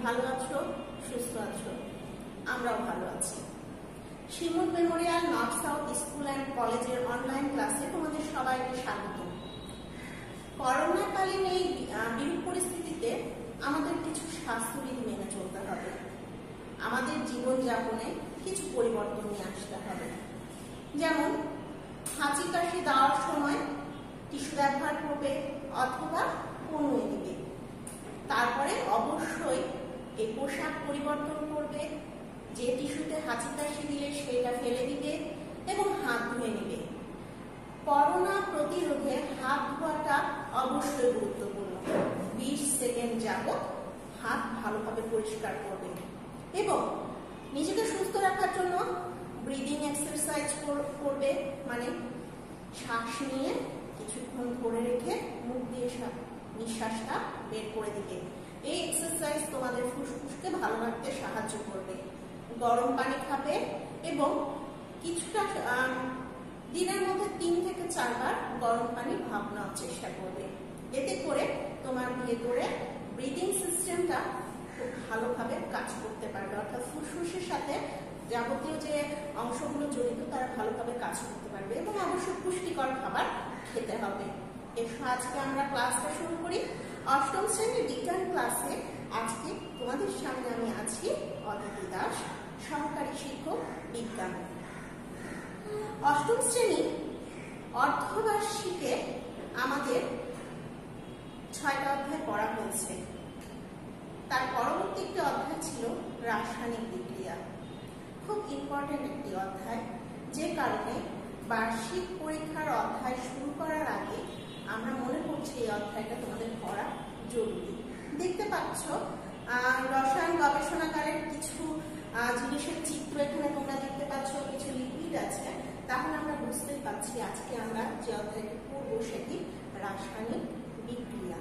ভালো আছো, সুস্থ আছো, আমরাও ভালো আছি। Shimul memorial north south school and কলেজের অনলাইন ক্লাসে তোমাদের সবাইকে স্বাগত। করোনাকালীন এই বিরূপ পরিস্থিতিতে আমাদের কিছু স্বাস্থ্যবিধি মেনে চলতে হবে। আমাদের জীবনযাপনে কিছু পরিবর্তন নিয়ে আসতে হবে। যেমন হাঁচি কাশি দেওয়ার সময় টিস্যু ব্যবহার করবে অথবা কনুই দিবে। তারপরে অবশ্যই এই পোশাক পরিবর্তন করবে। যে টিস্যুতে হাঁচি কাশি দিলে সেটা ফেলে দিবে এবং হাত ধুয়ে নেবে। করোনা প্রতিরোধে হাত ধোয়াটা অবশ্যই গুরুত্বপূর্ণ। 20 সেকেন্ড যাবত হাত ভালোভাবে পরিষ্কার করবে এবং নিজেকে সুস্থ রাখার জন্য ব্রিদিং এক্সারসাইজ করবে, মানে শ্বাস নিয়ে কিছুক্ষণ ধরে রেখে মুখ দিয়ে নিঃশ্বাসটা বের করে দিবে। এই এক্সারসাইজ তোমাদের ফুসফুসকে ভালো রাখতে সাহায্য করবে। গরম পানি খাবে এবং কিছুটা দিনের মধ্যে 3 থেকে 4 বার গরম পানি ভাপ নেওয়ার চেষ্টা করবে। এতে করে তোমার ভেতরে ব্রিদিং সিস্টেমটা খুব ভালোভাবে কাজ করতে পারবে, অর্থাৎ ফুসফুসের সাথে যাবতীয় যে অংশগুলো জড়িত তারা ভালোভাবে কাজ করতে পারবে এবং অবশ্যই পুষ্টিকর খাবার খেতে হবে। এসো আজকে আমরা ক্লাসটা শুরু করি। অষ্টম শ্রেণীর বিজ্ঞান ক্লাসে আজকে তোমাদের সামনে আমি আছি অদিতি দাস, সহকারী শিক্ষক বিজ্ঞান। অষ্টম শ্রেণী অর্ধবার্ষিকে আমাদের 6টা অধ্যায় পড়া হয়েছে। তার পরবর্তী একটি অধ্যায় ছিল রাসায়নিক বিক্রিয়া। খুব ইম্পর্টেন্ট একটি অধ্যায়, যে কারণে বার্ষিক পরীক্ষার অধ্যায় শুরু করার আগে আমরা মনে করছি এই অধ্যায়টা তোমাদের পড়া জরুরি। দেখতে পাচ্ছ রসায়ন গবেষণাগারের কিছু জিনিসের চিত্র এখানে তোমরা দেখতে পাচ্ছ, কিছু লিকুইড আছে। তাহলে আমরা বুঝতেই পারছি আজকে আমরা যে অধ্যায়টি পড়বো সেটি রাসায়নিক বিক্রিয়া।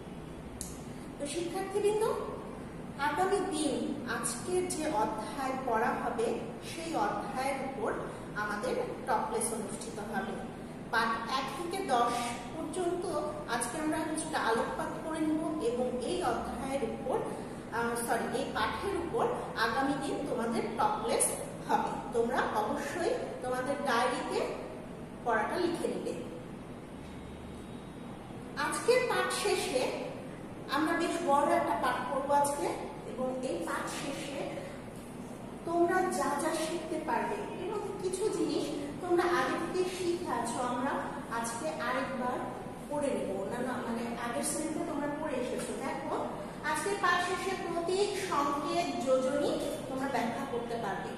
তো শিক্ষার্থীবৃন্দ, আগামী দিন আজকের যে অধ্যায় পড়া হবে সেই অধ্যায়ের উপর আমাদের টপলেস অনুষ্ঠিত হবে। পাঠ 1 থেকে 10 পর্যন্ত আজকে আমরা কিছুটা আলোকপাত করে নেব এবং এই অধ্যায়ের উপর এই পাঠের উপর আগামী দিন তোমাদের টপলেস হবে। তোমরা অবশ্যই তোমাদের ডায়েরিতে পড়াটা লিখে নেবে। আজকের পাঠ শেষে আমরা বেশ বড় একটা পাঠ করবো আজকে এবং এই পাঠ শেষে তোমরা যা যা শিখতে পারবে এবং কিছু জিনিস তোমরা আগে থেকে শিখে আছো, আমরা আজকে আরেকবার পড়ে নেব। মানে আগের শ্রেণীতে তোমরা পড়ে এসেছো। দেখো, আজকে পাঠ শেষে প্রতীক, সংকেত, যোজনী তোমরা ব্যাখ্যা করতে পারবে।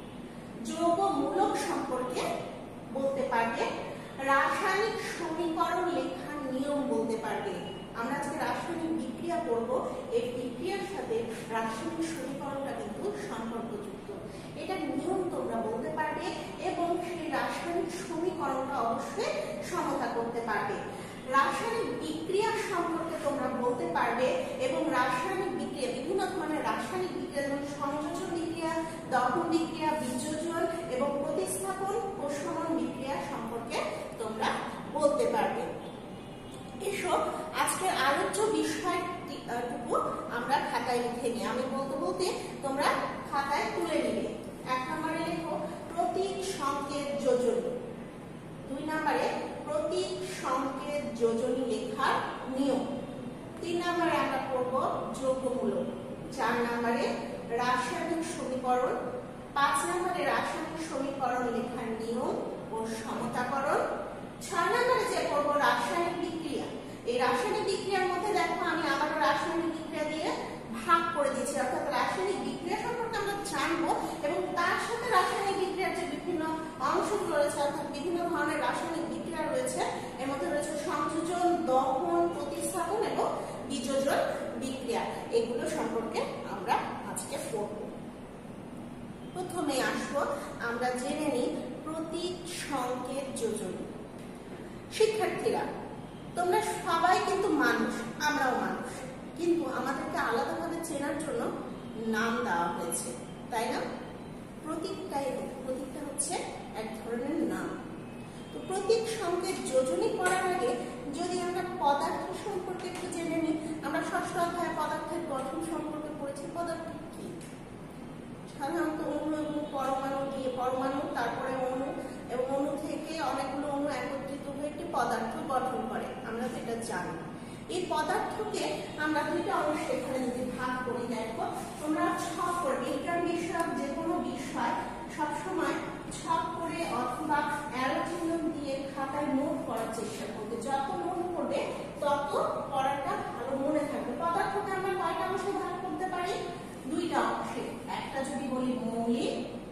যৌগমূলক সম্পর্কে বলতে পারবে। রাসায়নিক সমীকরণ লেখার নিয়ম বলতে পারবে। আমরা আজকে রাসায়নিক বিক্রিয়া করব, এই বিক্রিয়ার সাথে রাসায়নিক সমীকরণটা কিন্তু সম্পর্কযুক্ত। এটার নিয়ম তোমরা বলতে পারবে এবং সেই রাসায়নিক সমীকরণটা অবশ্যই সমতা করতে পারবে। রাসায়নিক বিক্রিয়া সম্পর্কে তোমরা বলতে পারবে এবং রাসায়নিক বিক্রিয়া, বিভিন্ন ধরনের রাসায়নিক বিক্রিয়া যেমন সংযোজন বিক্রিয়া, দহন বিক্রিয়া, বিযোজন এবং প্রতিস্থাপন ও শোষণ বিক্রিয়া সম্পর্কে তোমরা বলতে পারবে। এসো আজকের আলোচ্য বিষয়টুকু আমরা খাতায় লিখে নিই। আমি বলতে বলতে তোমরা খাতায় তুলে নিবে। 1 নম্বরে লেখো প্রতীক, সংকেত, যোজনী। 2 নম্বরে প্রতীক, সংকেত, যোজনী লেখার নিয়ম। 3 নম্বরে আমরা পড়ব যৌগমূলক। 4 নম্বরে রাসায়নিক সমীকরণ। 5 নম্বরে রাসায়নিক সমীকরণ লেখার নিয়ম ও সমতাকরণ। 6 নম্বরে যে পড়ব রাসায়নিক বিক্রিয়া। এই রাসায়নিক বিক্রিয়ার মধ্যে দেখো আমি আবারও রাসায়নিক বিক্রিয়া দিয়ে ভাগ করে দিয়েছি, অর্থাৎ রাসায়নিক বিক্রিয়া সম্পর্কে আমরা জানবো এবং তার সাথে রাসায়নিক বিক্রিয়ার যে বিভিন্ন অংশগুলো রয়েছে, অর্থাৎ বিভিন্ন ধরনের রাসায়নিক বিক্রিয়া রয়েছে, এর মধ্যে রয়েছে সংযোজন, দহন, প্রতিস্থাপন এবং বিযোজন বিক্রিয়া। এগুলো সম্পর্কে আমরা আজকে পড়ব। প্রথমে আসবো আমরা জেনে নিই প্রতীক, সংকেত, যোজনী। শিক্ষার্থীরা, তোমরা সবাই কিন্তু মানুষ, আমরাও মানুষ, কিন্তু আমাদেরকে আলাদাভাবে চেনার জন্য নাম দেওয়া হয়েছে, তাই না? প্রতীকটা হচ্ছে এক ধরনের নাম। তো প্রতীক, সংকেত, যোজনী পড়ার আগে যদি আমরা পদার্থ সম্পর্কে একটু জেনে নিই, আমরা ষষ্ঠ অধ্যায়ে পদার্থের গঠন সম্পর্কে পড়েছি, পদার্থ কি? সাধারণত অণু এবং পরমাণু দিয়ে, পরমাণু তারপরে অণু এবং অণু থেকে অনেকগুলো অণু একত্রিত হয়ে একটি পদার্থ গঠন করে, আমরা যেটা জানি। এই পদার্থকে আমরা দুইটা অংশে এখানে যদি ভাগ করি, দেখো তোমরা ছক করে, বিজ্ঞান বিষয়ক যে কোনো বিষয় সবসময় ছক করে অথবা অ্যারো চিহ্ন দিয়ে খাতায় নোট করার চেষ্টা করবে। যত নোট করবে তত পড়াটা ভালো মনে থাকবে। পদার্থকে আমরা কয়টা অংশে ভাগ করতে পারি? দুইটা অংশে। একটা যদি বলি মৌলিক,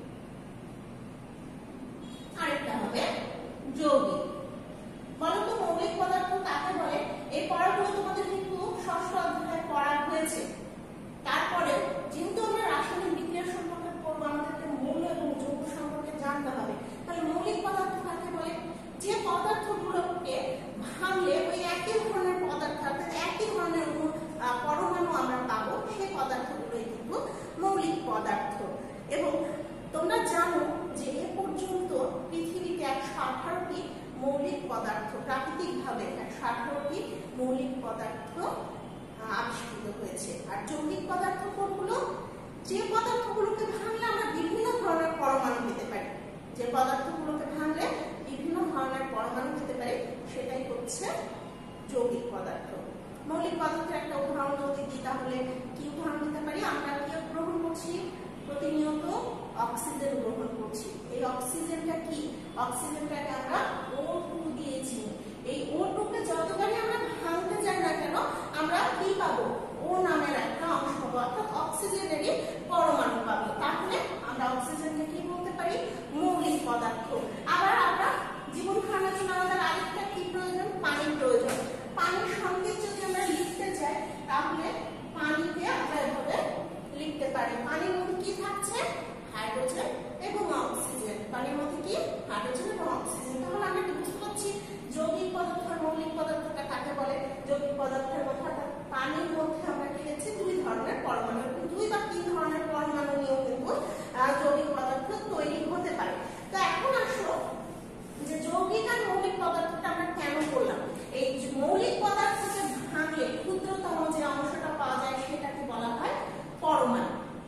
আরেকটা হবে যৌগিক। বলো তো মৌলিক পদার্থ কাকে বলে? এই পড়াগুলো তোমাদের কিন্তু ষষ্ঠ অধ্যায়ে পড়া হয়েছে। তারপরে যেহেতু আমরা রাসায়নিক বিক্রিয়া সম্পর্কে পড়বো, আমাদেরকে মৌল এবং যৌগ সম্পর্কে জানতে হবে। তাহলে মৌলিক পদার্থ কাকে বলে? যে পদার্থগুলোকে ভাঙলে ওই একই ধরনের পদার্থ, অর্থাৎ একই ধরনের পরমাণু আমরা পাবো, সেই পদার্থগুলোই কিন্তু মৌলিক পদার্থ। এবং তোমরা জানো যে এ পর্যন্ত পৃথিবীতে 118টি মৌলিক পদার্থ, প্রাকৃতিকভাবে 118টি মৌলিক পদার্থ আবিষ্কৃত হয়েছে। আর যৌগিক পদার্থ কোনগুলো? যে পদার্থগুলোকে ভাঙলে আমরা বিভিন্ন ধরনের পরমাণু পেতে পারি, যে পদার্থগুলোকে ভাঙলে বিভিন্ন ধরনের পরমাণু পেতে পারি, সেটাই হচ্ছে যৌগিক পদার্থ। মৌলিক পদার্থের একটা উদাহরণ যদি দিই, তাহলে কি উদাহরণ দিতে পারি? আমরা কি গ্রহণ করছি? প্রতিনিয়ত অক্সিজেন গ্রহণ করছি। এই অক্সিজেনটা কি? অক্সিজেনটাকে আমরা O2 দিয়েছি। এই O2 কে যতবারই আমরা ভাঙতে যাই না কেন, আমরা কি পাবো? O নামের একটা অংশ পাবো, অর্থাৎ অক্সিজেনেরই পরমাণু পাবো। তাহলে আমরা অক্সিজেনকে কি বলতে পারি? মৌলিক পদার্থ। আবার আমরা জীবন ধারণের জন্য আমাদের আরেকটা কি প্রয়োজন? পানির প্রয়োজন। পানির সঙ্গে যদি আমরা লিখতে যাই, তাহলে পানিকে আমরা এভাবে লিখতে পারি। পানির মধ্যে কি থাকছে? হাইড্রোজেন এবং অক্সিজেন। পানির মধ্যে কি? হাইড্রোজেন এবং অক্সিজেন। তাহলে আমরা কি বুঝতে পারছি যৌগিক পদার্থ আর মৌলিক পদার্থটা কাকে বলে? যৌগিক পদার্থের কথা, পানির মধ্যে আমরা লিখেছি দুই ধরনের পরমাণু, দুই বা তিন ধরনের পরমাণু নিয়েও কিন্তু যৌগিক পদার্থ তৈরি হতে পারে। তো এখন আসো যে যৌগিক আর মৌলিক পদার্থটা আমরা কেন করলাম? এই মৌলিক পদার্থকে ভাঙলে ক্ষুদ্রতম যে অংশটা পাওয়া যায় সেটাকে বলা হয় পরমাণু।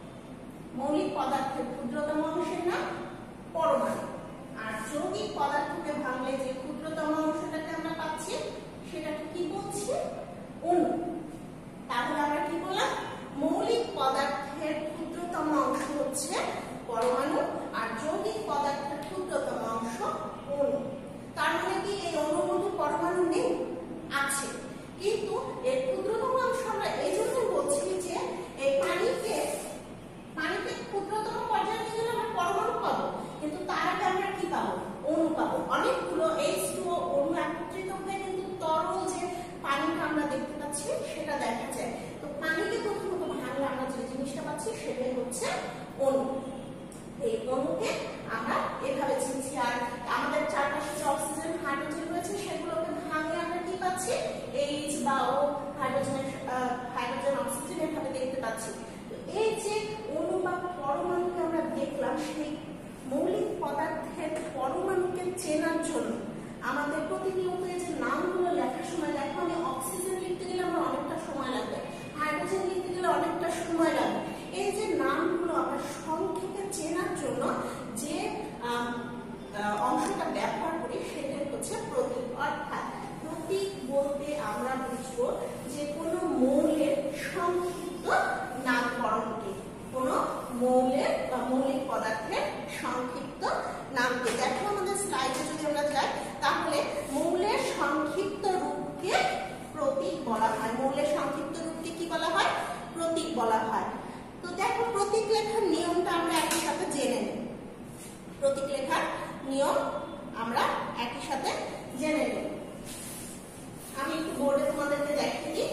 মৌলিক পদার্থের ক্ষুদ্রতম অংশের নাম পরমাণু। আর যৌগিক পদার্থকে ভাঙলে যে ক্ষুদ্রতম অংশটাকে আমরা পাচ্ছি সেটাকে কি বলছি? অণু। তাহলে আমরা কি বললাম? মৌলিক পদার্থের ক্ষুদ্রতম অংশ হচ্ছে পরমাণু, আর যৌগিক পদার্থের ক্ষুদ্রতম অংশ অণু। তার মানে কি এই অণুর মধ্যে পরমাণু নেই? আছে, কিন্তু এর ক্ষুদ্রতম অংশ আমরা এই জন্য বলছি যে এই পানিকে ক্ষুদ্রতম পর্যায়ে নিয়ে গেলে আমরা পরমাণু পাবো, কিন্তু তার আগে আমরা কি পাবো? অণু পাবো। অনেকগুলো H2O অণু একত্রিত হয়ে কিন্তু তরল যে পানিটা আমরা দেখতে পাচ্ছি সেটা দেখা যায়। তো পানিকে প্রথমত ভাঙলে আমরা যে জিনিসটা পাচ্ছি সেটাই হচ্ছে অণু। এই অণুকে আমরা এভাবে চিনছি। আর আমাদের চারপাশে যে অক্সিজেন, হাইড্রোজেন রয়েছে সেগুলোকে ভাঙলে আমরা কি পাচ্ছি? H বা O, হাইড্রোজেন, অক্সিজেন এভাবে দেখতে পাচ্ছি। এই যে অণু বা পরমাণুকে আমরা দেখলাম, সেই মৌলিক পদার্থের পরমাণুকে চেনার জন্য আমাদের প্রতিনিয়ত এই যে নামগুলো লেখার সময়, দেখো আমি অক্সিজেন লিখতে গেলে আমার অনেকটা সময় লাগবে, হাইড্রোজেন লিখতে গেলে অনেকটা সময় লাগবে। এই যে নামগুলো আমরা সংক্ষেপে চেনার জন্য যে অংশটা ব্যবহার করি সেটাই হচ্ছে প্রতীক। অর্থাৎ প্রতীক বলতে আমরা বুঝবো যে কোনো মৌলের সংক্ষিপ্ত নামকরণকে, কোনো মৌলের বা মৌলিক পদার্থের সংক্ষিপ্ত নামকে। দেখো আমাদের স্লাইডে যদি আমরা যাই, তাহলে মৌলের সংক্ষিপ্ত রূপকে প্রতীক বলা হয়। মৌলের সংক্ষিপ্ত রূপকে কি বলা হয়? প্রতীক বলা হয়। তো দেখো প্রতীক লেখার নিয়মটা আমরা একই সাথে জেনে নেব। প্রতীক লেখার নিয়ম আমরা একই সাথে জেনে নেব। আমি একটু বোর্ডে তোমাদেরকে দেখিয়ে দিই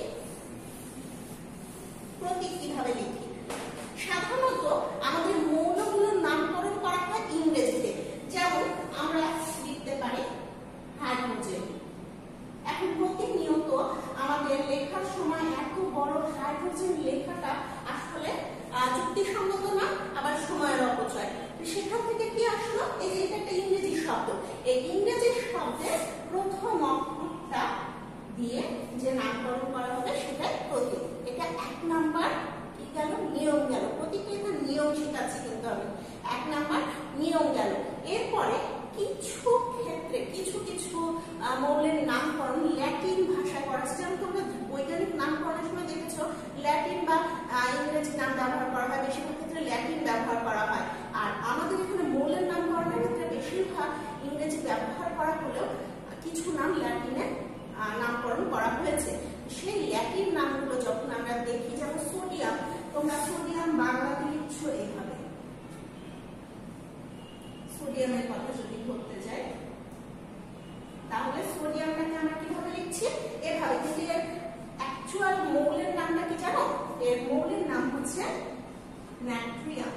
প্রতীক কিভাবে লিখি। সাধারণত আমাদের মৌলগুলোর নামকরণ করা হয় ইংরেজিতে। যেমন আমরা লিখতে পারি হাইড্রোজেন। এখন প্রতিনিয়ত আমাদের লেখার সময় এত বড় হাইড্রোজেন লেখাটা আসলে যুক্তিসঙ্গত না, আবার সময়ের অপচয়। সেখান থেকে কি আসলো? এই যে এটা একটা ইংরেজি শব্দ, এই ইংরেজি শব্দের প্রথম অক্ষরটা দিয়ে নামকরণ করা হয়েছে। সেই ল্যাটিন নামগুলো যখন আমরা দেখি, যেমন সোডিয়াম, তোমরা সোডিয়াম বাংলাতে লিখছো এইভাবে, সোডিয়ামের কথা যদি বলতে যাই তাহলে সোডিয়ামটাকে আমরা কিভাবে লিখছি, এভাবে। কিন্তু এর অ্যাকচুয়াল মৌলের নামটা কি জানো? এর মৌলের নাম হচ্ছে নাট্রিয়াম।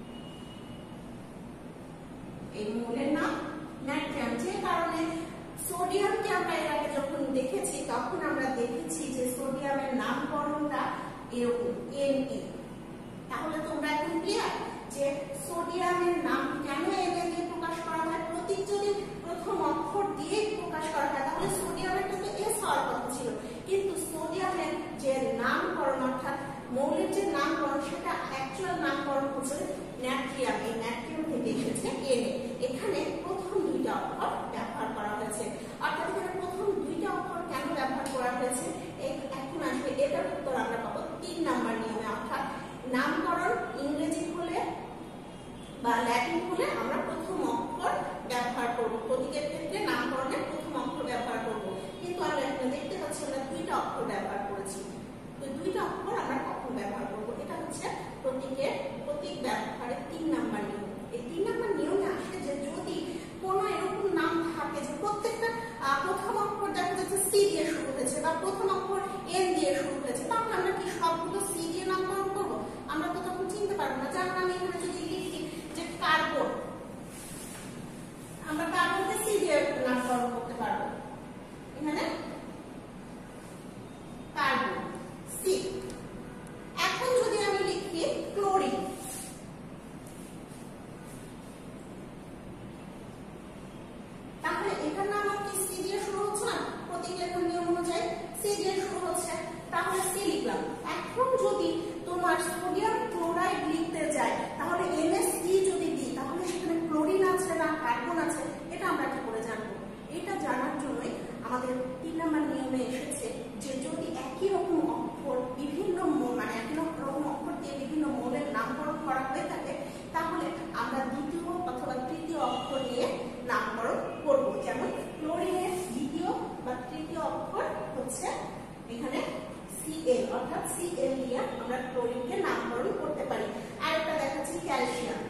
এই মৌলের নাম নাট্রিয়াম। যে কারণে সোডিয়ামকে আমরা এর আগে যখন দেখেছি তখন আমরা দেখেছি যে সোডিয়ামের নামকরণটা এরকম Na। তাহলে তোমরা এখন ক্লিয়ার যে সোডিয়ামের নাম কেন Na দিয়ে প্রকাশ করা হয়? প্রতীক যদি প্রথম অক্ষর দিয়ে প্রকাশ করা হয় তাহলে সোডিয়ামের কিন্তু S হওয়ার কথা ছিল, কিন্তু সোডিয়ামের যে নামকরণ অর্থাৎ মৌলের যে নামকরণ সেটা অ্যাকচুয়াল নামকরণ হচ্ছে নাট্রিয়াম। এই নাট্রিয়াম থেকে এসেছে Na। এখানে প্রথম দুইটা অক্ষর ব্যবহার করা হয়েছে। অর্থাৎ এখানে প্রথম দুইটা অক্ষর কেন ব্যবহার করা হয়েছে এখন আসবে, এটার উত্তর আমরা পাবো 3 নাম্বার নিয়মে। অর্থাৎ নামকরণ ইংরেজি হলে বা ল্যাটিন হলে আমরা প্রথম অক্ষর ব্যবহার করব, প্রতীকের ক্ষেত্রে নামকরণের প্রথম অক্ষর ব্যবহার করব। কিন্তু আমরা এখানে দেখতে পাচ্ছি আমরা দুইটা অক্ষর ব্যবহার করেছি। তো দুইটা অক্ষর আমরা কখন ব্যবহার করব? এটা হচ্ছে প্রতীক ব্যবহারের 3 নাম্বার নিয়ম। এই 3 নাম্বার নিয়মে আসে যে যদি কোনো এরকম নাম থাকে যে প্রত্যেকটা প্রথম অক্ষর দেখা যাচ্ছে সি দিয়ে শুরু হয়েছে বা প্রথম অক্ষর এন দিয়ে শুরু হয়েছে, তাহলে আমরা কি সবগুলো সি দিয়ে নামকরণ করবো? আমরা তো তখন চিনতে পারবো না। যেমন আমি এখানে যদি লিখি যে কার্বন, আমরা কার্বনকে সি দিয়ে নামকরণ করতে পারবো। এখানে কার্বন সি। এখন যদি আমি লিখি ক্লোরিন, তাহলে এখানে আমার কি সি দিয়ে শুরু হচ্ছে না? প্রতীক লেখার নিয়ম অনুযায়ী সি দিয়ে শুরু হচ্ছে, তাহলে সি লিখলাম। এখন যদি তোমার সোডিয়াম ক্লোরাইড লিখতে যায় তাহলে NaCl যদি দিই তাহলে সেখানে ক্লোরিন আছে না কার্বন আছে, এটা আমরা কি করে জানবো? এটা জানার জন্যই আমাদের 3 নাম্বার নিয়মে এসেছে যে যদি একই রকম অক্ষর বিভিন্ন মানে একই রকম অক্ষর দিয়ে বিভিন্ন মৌলের নামকরণ করা হয়ে থাকে তাহলে আমরা দ্বিতীয় অথবা তৃতীয় অক্ষর দিয়ে নামকরণ করব। যেমন ক্লোরিনের দ্বিতীয় বা তৃতীয় অক্ষর হচ্ছে এখানে Cl, অর্থাৎ Cl দিয়ে আমরা ক্লোরিনকে নামকরণ করতে পারি। আরেকটা দেখাচ্ছি ক্যালসিয়াম,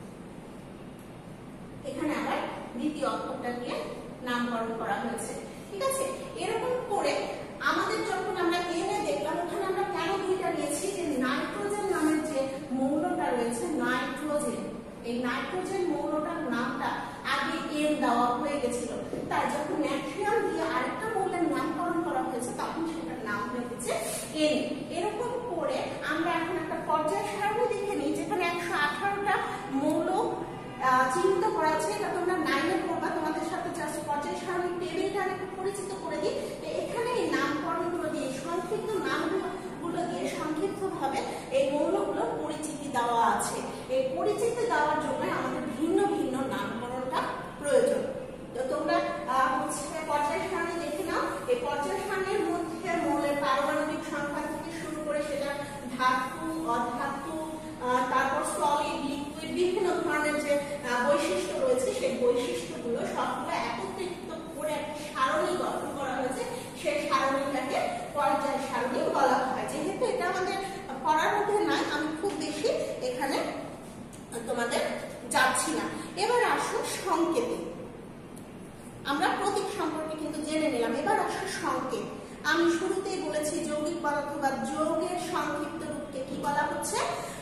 এখানে আবার দ্বিতীয় অক্ষরটা দিয়ে নামকরণ করা হয়েছে। ঠিক আছে, এরকম করে আমাদের যখন আমরা Na দেখলাম ওখানে আমরা কেন দুইটা নিয়েছি যে নাইট্রোজেন নামের যে মৌলটা রয়েছে নাইট্রোজেন, এই নাইট্রোজেন মৌলটার নামটা আগে এন দেওয়া হয়ে গেছিল, তাই যখন নাট্রিয়াম দিয়ে আরেকটা মৌলের নামকরণ করা হয়েছে তখন সেটার নাম হয়ে গেছে এন। এরকম করে আমরা এখন একটা পর্যায় সারণী দেখে নিই যেখানে 118টা মৌল চিহ্নিত করা আছে। এটা তোমরা 9-এ পড়বা, তোমাদের সাথে জাস্ট পর্যায় সারণী টেবিলটা একটু পরিচিত করে দিই। এখানে এই নামকরণগুলো দিয়ে সংক্ষিপ্ত নামগুলো দিয়ে সংক্ষিপ্তভাবে এই মৌলগুলোর পরিচিতি দেওয়া আছে। এই পরিচিতি দেওয়ার জন্য আমাদের ভিন্ন ভিন্ন নামকরণটা প্রয়োজন। তো তোমরা হচ্ছে পর্যায় সারণী দেখে নাও। এই পর্যায় সারণীর মধ্যে মৌলের পারমাণবিক সংখ্যা থেকে শুরু করে সেটা ধাতু, অধাতু, তারপর সলিড, লিকুইড, বিভিন্ন ধরনের যে বৈশিষ্ট্য রয়েছে সেই বৈশিষ্ট্যগুলো সবগুলো একত্রিত করে একটা সারণী গঠন করা হয়েছে। সেই সারণীটাকে পর্যায় সারণী বলা হয়। যেহেতু এটা আমাদের পড়ার মধ্যে নয়, আমি খুব বেশি এখানে তোমাদের যাচ্ছি না। এবার আসো সংকেতে। আমরা প্রতীক সম্পর্কে কিন্তু জেনে নিলাম, এবার আসো সংকেত। আমি শুরুতেই বলেছি যৌগিক পদার্থ বা যৌগের সংক্ষিপ্ত রূপকে কি বলা হচ্ছে?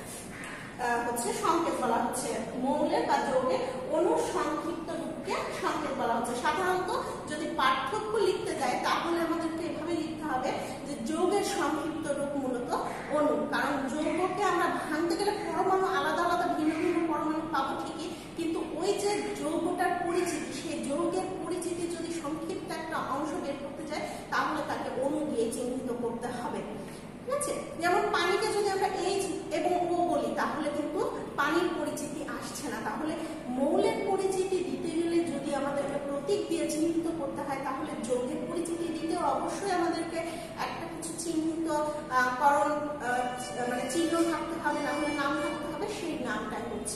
সংকেত বলা হচ্ছে। মৌলের বা যৌগের অণুর সংক্ষিপ্ত রূপকে সংকেত বলা হচ্ছে। সাধারণত যদি পার্থক্য লিখতে যায় তাহলে আমাদেরকে এভাবে লিখতে হবে যে যৌগের সংক্ষিপ্ত রূপ মূলত অণু, কারণ যৌগকে আমরা ভাঙতে গেলে পরমাণু আলাদা আলাদা ভিন্ন ভিন্ন পরমাণু পাবো ঠিকই, কিন্তু ওই যে যৌগটার পরিচিতি, সেই যৌগের পরিচিতি যদি সংক্ষিপ্ত একটা অংশ বের করতে যায় তাহলে তাকে অণু দিয়ে চিহ্নিত করতে হবে। ঠিক আছে, যেমন পানিকে যদি আমরা H এবং O বলি তাহলে কিন্তু পানির পরিচিতি আসছে না। তাহলে মৌলের পরিচিতি দিতে গেলে যদি আমাদেরকে প্রতীক দিয়ে চিহ্নিত করতে হয় তাহলে যৌগের পরিচিতি দিতে অবশ্যই আমাদেরকে একটা কিছু চিহ্নিত করণ মানে চিহ্ন থাকতে হবে, তাহলে নাম থাকতে হবে, সেই নামটাই হচ্ছে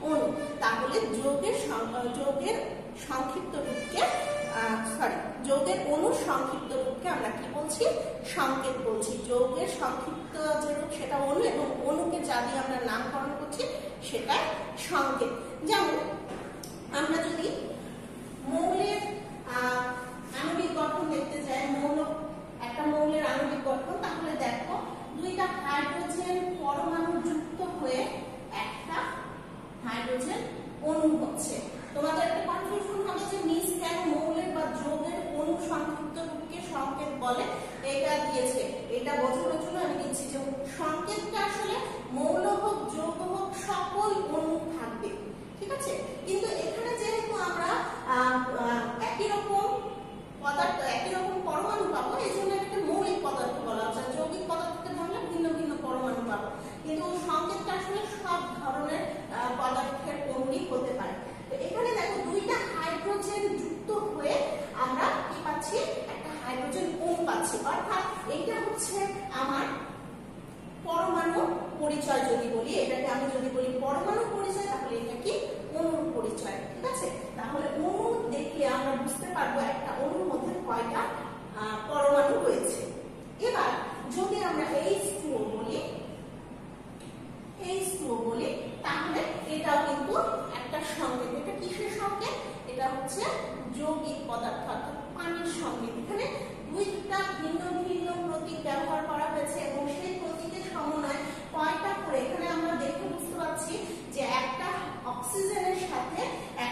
অণু। তাহলে যৌগের সংক্ষিপ্ত রূপকে যৌগের অণুর সংক্ষিপ্ত রূপকে আমরা কি বলছি? সংকেত বলছি। যৌগের সংক্ষিপ্ত যে রূপ সেটা অণু, এবং অণুকে যা দিয়ে আমরা নামকরণ করছি সেটা সংকেত। যেমন আমরা যদি মৌলের আণবিক গঠন দেখতে যাই, একটা মৌলের আণবিক গঠন, তাহলে দেখো দুইটা হাইড্রোজেন পরমাণু যুক্ত হয়ে একটা হাইড্রোজেন অণু হচ্ছে। তোমাদের একটা কনফিউশন হবে যে মিস কেন মৌলের বা যৌগের অণু সংক্ষিপ্ত রূপকে সংকেত বলে, এটা দিয়েছে। এটা বোঝানোর জন্য আমি দিচ্ছি যে সংকেতটা আসলে মৌল হোক যৌগ হোক সকল অণু থাকবে, ঠিক আছে? কিন্তু এখানে যেহেতু আমরা একই রকম পদার্থ, একই রকম পরমাণু পাবো, এই জন্য একটা মৌলিক পদার্থ বলা হচ্ছে। যৌগিক পদার্থকে ধরলে ভিন্ন ভিন্ন পরমাণু পাবো, কিন্তু সংকেতটা আসলে সব ধরনের পদার্থের অণুই হতে পারে। তো এখানে দেখো দুইটা হাইড্রোজেন যুক্ত হয়ে আমরা কি পাচ্ছি? একটা হাইড্রোজেন অণু পাচ্ছি। অর্থাৎ এইটা হচ্ছে আমার পরমাণু পরিচয়। যদি বলি এটাকে আমি যদি বলি পরমাণু পরিচয়, তাহলে এটা কি? অণুর পরিচয়, ঠিক আছে? তাহলে অণু দেখলে আমরা বুঝতে পারবো একটা অণুর মধ্যে কয়টা পরমাণু রয়েছে। এবার যদি আমরা H2O বলি, তাহলে এটাও কিন্তু একটা সংকেত। এটা কিসের সংকেত? এটা হচ্ছে যৌগিক পদার্থ অর্থাৎ পানির সংকেত। এখানে দুইটা ভিন্ন ভিন্ন প্রতীক ব্যবহার করা হয়েছে এবং সেই প্রতীকের সমন্বয় কয়টা করে এখানে আমরা দেখে বুঝতে পারছি যে একটা অক্সিজেনের সাথে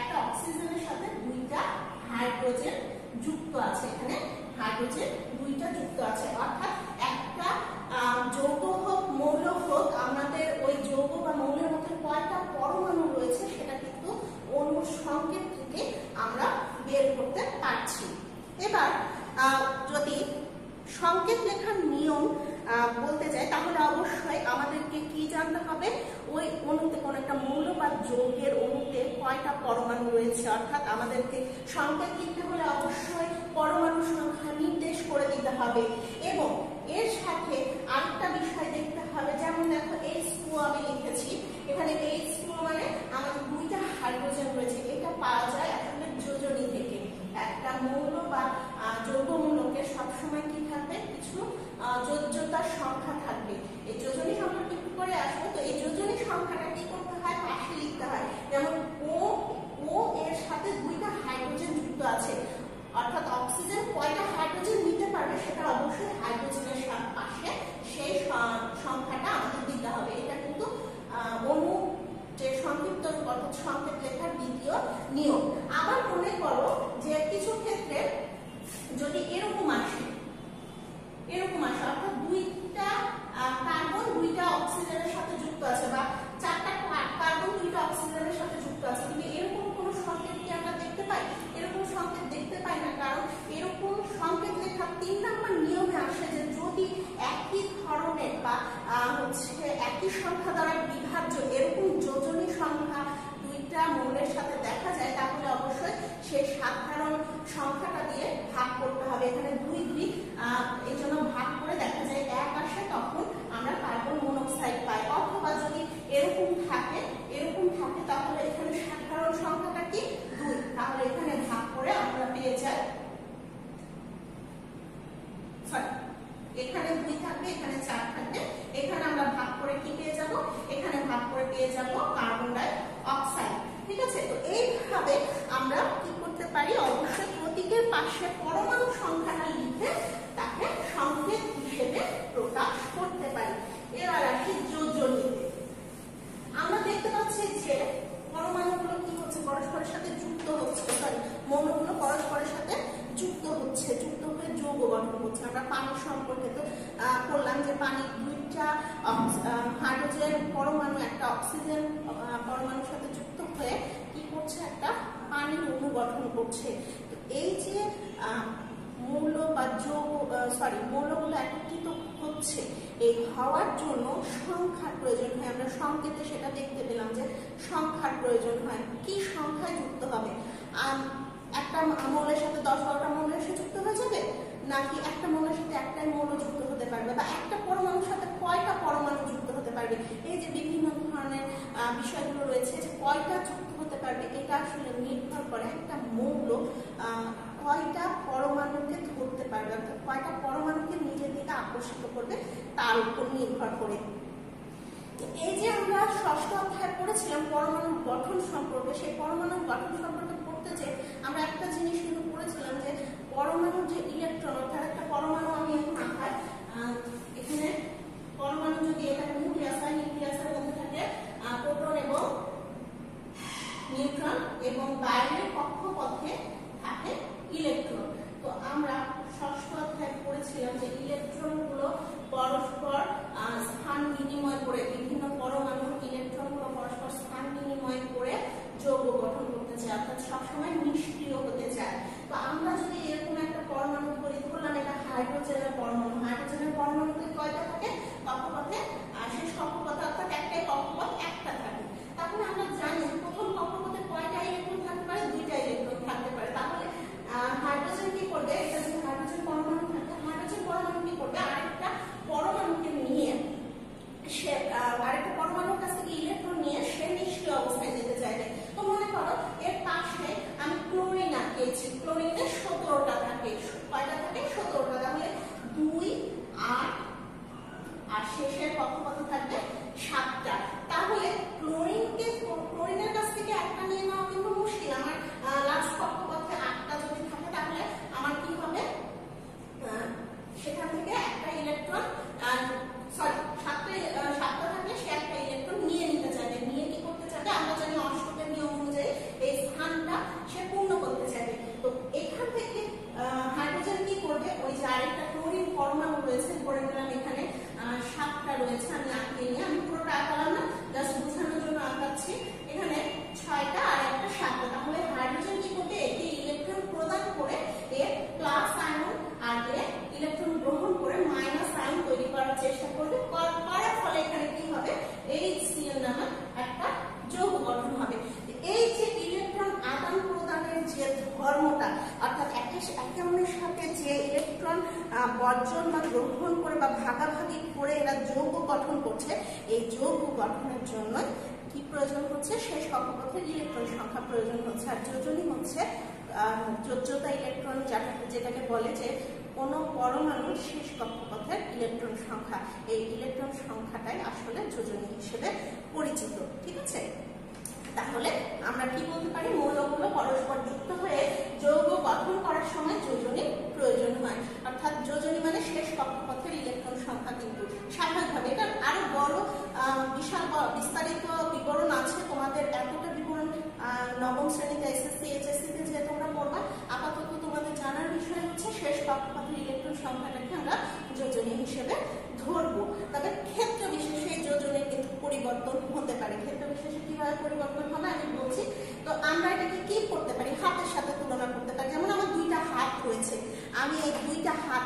দুইটা হাইড্রোজেন যুক্ত আছে। এখানে হাইড্রোজেন দুইটা যুক্ত আছে, অর্থাৎ একটা যৌগ হোক মৌল হোক, আমাদের ওই যৌগ বা মৌলের মধ্যে কয়টা পরমাণু রয়েছে সেটা কিন্তু অণুর সংকেত থেকে আমরা বের করতে পারছি। এবার যদি সংকেত লেখার নিয়ম বলতে যাই, তাহলে অবশ্যই আমাদেরকে কি জানতে হবে? ওই অণুতে কোন একটা মৌল বা যৌগের অণুতে কয়টা পরমাণু রয়েছে। অর্থাৎ আমাদেরকে সংকেত লিখতে হলে অবশ্যই পরমাণু সংখ্যা নির্দেশ করে দিতে হবে, এবং এর সাথে আরেকটা বিষয় দেখতে হবে। যেমন দেখো H2O আমি লিখেছি, এখানে H2O মানে আমাদের দুইটা হাইড্রোজেন রয়েছে। এটা পাওয়া যায় আসলে যোজনী থেকে। একটা মৌল বা যৌগমূলকের সবসময় কি থাকবে? কিছু যোজ্যতার সংখ্যা থাকবে। এই যোজনী সংখ্যাটা একটু পরে আসবে। তো এই যোজনী সংখ্যাটা কি করতে হয়? পাশে লিখতে হয়। যেমন ও এর সাথে দুইটা হাইড্রোজেন যুক্ত আছে, অর্থাৎ অক্সিজেন কয়টা হাইড্রোজেন নিতে পারবে সেটা অবশ্যই হাইড্রোজেনের পাশে সেই সংখ্যাটা আমাদের দিতে হবে। এটা কিন্তু অণু যে সংক্ষিপ্ত রূপ অর্থাৎ সংকেত লেখার দ্বিতীয় নিয়ম। আবার মনে করো যে কিছু ক্ষেত্রে যদি এরকম আসে অর্থাৎ দুইটা কার্বন দুইটা অক্সিজেনের সাথে যুক্ত আছে, বা চারটা কার্বন দুইটা অক্সিজেনের সাথে যুক্ত আছে, কিন্তু এরকম কোনো সংকেত কি আমরা দেখতে পাই? এরকম সংকেত দেখতে পাই না, কারণ এরকম সংকেত লেখা 3 নম্বর নিয়মে আসে যে যদি একই ধরনের বা একই সংখ্যা দ্বারা বিভাজ্য এরকম যোজনী সংখ্যা দুইটা মৌলের সাথে দেখা যায়, তাহলে অবশ্যই সেই সাধারণ সংখ্যাটা দিয়ে ভাগ করতে হবে। এখানে 2 2 এই জন্য ভাগ করে দেখা যায় 1 আসে, তখন আমরা কার্বন মনোক্সাইড পাই। অথবা যদি এরকম থাকে তাহলে এখানে সাধারণ সংখ্যাটা কি? 2, তাহলে এখানে ভাগ করে আমরা পেয়ে যাই, এখানে 2 থাকবে, এখানে 4 থাকবে, এখানে আমরা ভাগ করে কি পেয়ে যাব? এখানে ভাগ করে পেয়ে যাব কার্বন ডাই অক্সাইড, ঠিক আছে? তো এইভাবে আমরা কি করতে পারি? অবশ্যই প্রতীকের পাশে পরমাণু সংখ্যাটা লিখে তাকে সংকেত হিসেবে প্রকাশ করতে পারি। এবার আসি যোজনীতে। আমরা দেখতে পাচ্ছি যে পরমাণুগুলো কি হচ্ছে? পরস্পরের সাথে যুক্ত হচ্ছে, মৌলগুলো পরস্পরের সাথে যুক্ত হয়ে যৌগ গঠন করছে। আমরা পানির সম্পর্কে তো বললাম যে পানি দুইটা হাইড্রোজেন পরমাণু একটা অক্সিজেন পরমাণুর সাথে যুক্ত হয়ে কি করছে? একটা পানির অণু গঠন করছে। তো এই যে মৌল বা মৌলগুলো একত্রিত হচ্ছে, এই হওয়ার জন্য সংখ্যার প্রয়োজন হয়। আমরা সংকেতে সেটা দেখতে পেলাম যে সংখ্যার প্রয়োজন হয়। কি সংখ্যায় যুক্ত হবে? একটা মৌলের সাথে 10-12টা মৌল এসে যুক্ত হয়ে যাবে, নাকি একটা মৌলের সাথে একটাই মৌল যুক্ত হতে পারবে, বা একটা পরমাণুর সাথে কয়টা পরমাণু যুক্ত হতে পারবে? এই যে বিভিন্ন ধরনের বিষয়গুলো রয়েছে, যে কয়টা যুক্ত হতে পারবে এটা আসলে নির্ভর করে একটা মৌল কয়টা পরমাণুকে ধরতে পারবে, অর্থাৎ কয়টা পরমাণুকে নিজের দিকে আকর্ষিত করবে তার উপর নির্ভর করে। এই যে আমরা ষষ্ঠ অধ্যায় পড়েছিলাম পরমাণু গঠন সম্পর্কে, সেই পরমাণু গঠন সম্পর্কে পড়তে যে আমরা একটা জিনিস কিন্তু পড়েছিলাম যে পরমাণুর যে ইলেকট্রন, অর্থাৎ একটা পরমাণু আমি এখন আঁকাই, এখানে পরমাণু যদি এটা নিউক্লিয়াস হয়, নিউক্লিয়াসের মধ্যে থাকে প্রোটন এবং নিউট্রন এবং বাইরের কক্ষপথে থাকে ইলেকট্রন। তো আমরা ষষ্ঠ অধ্যায়ে পড়েছিলাম যে ইলেকট্রনগুলো পরস্পর স্থান বিনিময় করে, বিভিন্ন পরমাণুর ইলেকট্রনগুলো পরস্পর স্থান বিনিময় করে যৌগ গঠন করতে চায়, অর্থাৎ সবসময় নিষ্ক্রিয় হতে চায়। তো আমরা যদি এরকম একটা পরমাণু ধরলাম, এটা হাইড্রোজেনের পরমাণু, হাইড্রোজেনের পরমাণুতে কয়টা থাকে কক্ষপথে, শেষ কক্ষপথে অর্থাৎ একটাই কক্ষপথ একটা থাকে। তাহলে আমরা জানি প্রথম কক্ষপথে কয়টা ইলেকট্রন থাকতে পারে, দুইটা ইলেকট্রন থাকতে পারে। তাহলে হাইড্রোজেন কি করবে, এটা যদি হাইড্রোজেন পরমাণু থাকে, হাইড্রোজেন পরমাণু কি করবে, আরেকটা পরমাণুকে নিয়ে সে আরেকটা পরমাণুর কাছ থেকে ইলেকট্রন নিয়ে সে নিষ্ক্রিয় অবস্থায় যেতে চাইবে। তো মনে করো এর পাশে আমি ক্লোরিন আঁকিয়েছি, ক্লোরিনে 17টা থাকে, কয়টা থাকে 17টা, তাহলে 2 8 আর শেষের কক্ষপথে থাকবে 7টা। তাহলে ক্লোরিনের কাছ থেকে একটা নিয়ে নেওয়া কিন্তু মুশকিল, আমার লাস্ট কক্ষপথে 8টা যদি থাকে তাহলে আমার কি হবে, সেখান থেকে একটা ইলেকট্রন সাতটা থাকলে সে একটা ইলেকট্রন নিয়ে নিতে চাইবে, নিয়ে কি করতে চাইবে, আমরা জানি অষ্টকের নিয়ম অনুযায়ী এই স্থানটা সে পূর্ণ করতে চাইবে। তো এখান থেকে হাইড্রোজেন কি করবে, ওই যে আরেকটা ক্লোরিন পরমাণু রয়েছে, ধরে নিলাম এখানে 7টা রয়েছে, আমি আঁকিয়ে নিয়ে আমি পুরোটা আঁকালাম না, জাস্ট বোঝানোর জন্য আঁকাচ্ছি। এখানে 6টা আর একটা 7টা, তাহলে হাইড্রোজেন কি করবে, একে ইলেকট্রন প্রদান করে এর প্লাস আয়ন আর এর ইলেকট্রন গ্রহণ করে মাইনাস আয়ন তৈরি করার চেষ্টা করবে, করার ফলে এখানে কি হবে, HCl নামে একটা যৌগ গঠন হবে। এই যে ইলেকট্রন আদান প্রদানের যে ধর্মটা, অর্থাৎ একে অন্যের সাথে যে ইলেকট্রন বর্জন বা গ্রহণ করে বা ভাগাভাগি করে এরা যৌগ গঠন করছে, এই যৌগ গঠনের জন্য কি প্রয়োজন হচ্ছে, শেষ কক্ষপথের ইলেকট্রন সংখ্যা প্রয়োজন হচ্ছে। আর যোজনী হচ্ছে যোজ্যতা ইলেকট্রন, যেটাকে বলে যে কোন পরমাণুর শেষ কক্ষপথের ইলেকট্রন সংখ্যা, এই ইলেকট্রন সংখ্যাটাই আসলে যোজনী হিসেবে পরিচিত। ঠিক আছে, তাহলে আমরা কি বলতে পারি, মৌলগুলো পরস্পর যুক্ত হয়ে যৌগ গঠন করার সময় যোজনী প্রয়োজন হয়, অর্থাৎ যোজনী মানে শেষ কক্ষপথের ইলেকট্রন সংখ্যা। কিন্তু স্বাভাবিকভাবে এটা আরো বড় বিশাল বিস্তারিত বিবরণ আছে, তোমাদের এতটা বিবরণ নবম শ্রেণীতে এসএসসি এইচএসসি যে তোমরা পড়বা। আপাতত তোমাদের জানার বিষয় হচ্ছে শেষ কক্ষপথের ইলেকট্রন সংখ্যাটাকে আমরা যোজনী হিসেবে ধরবো। তবে ক্ষেত্র বিশেষে এই যোজনের কিন্তু পরিবর্তন হতে পারে, ক্ষেত্র বিশেষে কিভাবে পরিবর্তন হবে আমি বলছি। তো আমরা এটাকে কি করতে পারি, হাতের সাথে তুলনা করতে পারি। যেমন আমার 2টা হাত রয়েছে, আমি এই 2টা হাত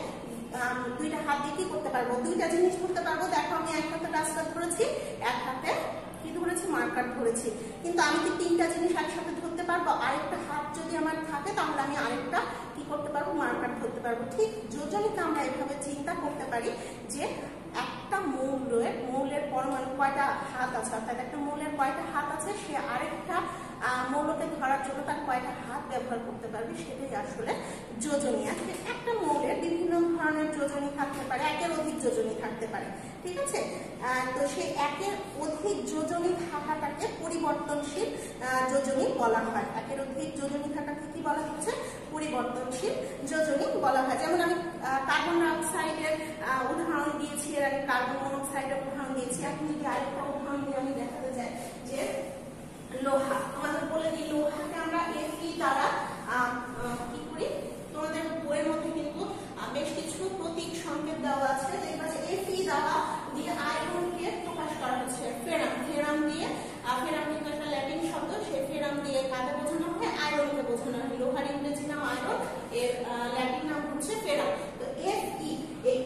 দিয়ে কি করতে পারবো, 2টা জিনিস করতে পারবো। দেখো আমি এক হাতে ডাস্টার ধরেছি, এক হাতে কি ধরেছি, মার্কার ধরেছি, কিন্তু আমি কি 3টা জিনিস একসাথে ধরতে পারবো? আরেকটা হাত যদি আমার থাকে তাহলে আমি আরেকটা কি করতে পারবো, মার্কার ধরতে পারবো। ঠিক যোজনীতে আমরা এভাবে চিন্তা করতে পারি যে একটা মৌলের পরমাণু কয়টা হাত আছে, অর্থাৎ একটা মৌলের কয়টা হাত আছে, সে আরেকটা মৌলকে ধরার জন্য তার কয়টা হাত ব্যবহার করতে পারবে, সেটাই আসলে যোজনী। একটা মৌলের বিভিন্ন ধরনের যোজনী থাকতে পারে, একের অধিক যোজনী থাকতে পারে। ঠিক আছে, তো সেই একের অধিক যোজনী থাকাটাকে পরিবর্তনশীল যোজনী বলা হয়। একের অধিক যোজনী থাকাকে কি বলা হচ্ছে, পরিবর্তনশীল যোজনী বলা হয়। যেমন আমি কার্বন ডাইঅক্সাইডের উদাহরণ দিয়েছি, এর আগে কার্বন মনোক্সাইডের উদাহরণ দিয়েছি। এখন যদি আরেকটা উদাহরণ দিয়ে আমি দেখাতে চাই যে লোহা, তোমাদের বলে দিই লোহাকে আমরা Fe দ্বারা কি করি, তোমাদের বইয়ের মধ্যে কিন্তু বেশ কিছু প্রতীক সংকেত দেওয়া আছে, দেখবা যে Fe দ্বারা দিয়ে আয়রনকে প্রকাশ করা হচ্ছে ফেরাম দিয়ে। ফেরাম কিন্তু একটা ল্যাটিন শব্দ, সেই ফেরাম দিয়ে কাকে বোঝানো হয়, আয়রনকে বোঝানো হয়। লোহার ইংরেজি নাম আয়রন, এর ল্যাটিন নাম হচ্ছে ফেরাম। তো Fe,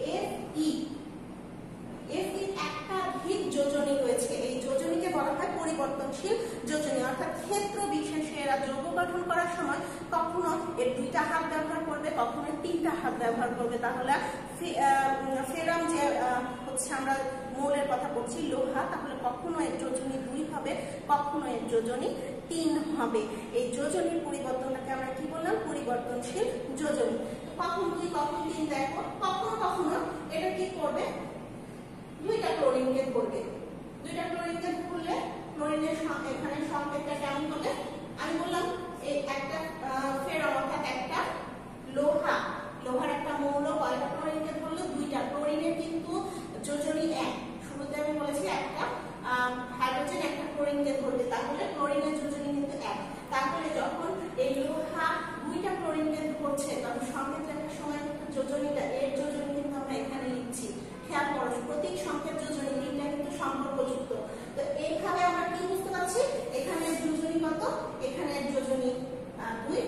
এই Fe একটা ভিন্ন যোজনী রয়েছে, এই যোজনীকে বলা হয় পরিবর্তনশীল যোজনী, অর্থাৎ ক্ষেত্র বিশেষে এরা যৌগ গঠন করার সময় কখনো এর 2টা হাত ব্যবহার করবে, কখনো 3টা হাত ব্যবহার করবে। তাহলে ফেরাম যে হচ্ছে আমরা মৌলের কথা বলছি লোহা, তাহলে কখনো এর যোজনী 2 হবে, কখনো এর যোজনী 3 হবে। এই যোজনীর পরিবর্তনটাকে আমরা কি বললাম? পরিবর্তনশীল যোজনী। কখন 2 কখন 3 দেখো, কখনো কখনো এটা কি করবে? 2টা ক্লোরিনকে ধরবে। 2টা ক্লোরিনকে ধরলে ক্লোরিনের এখানে সংকেতটা কেমন হবে? আমি বললাম এই একটা ফেরম অর্থাৎ একটা লোহার একটা মৌল কয়টা ক্লোরিনকে ধরলো? 2টা। ক্লোরিনের কিন্তু যোজনী 1। শুরুতে আমি বলেছি একটা হাইড্রোজেন একটা ক্লোরিনকে ধরবে, তাহলে ক্লোরিনের যোজনী কিন্তু 1। তাহলে যখন এই লোহা 2টা ক্লোরিনকে ধরছে তখন সংকেত লেখার সময় যোজনীটা এর যোজনী কিন্তু আমরা এখানে লিখছি। খেয়াল করো, প্রতীক সংকেত যোজনী 3টা কিন্তু সম্পর্কযুক্ত। তো এইভাবে আমরা কি বুঝতে পারছি? এখানে যোজনী কত? এখানে যোজনী 2,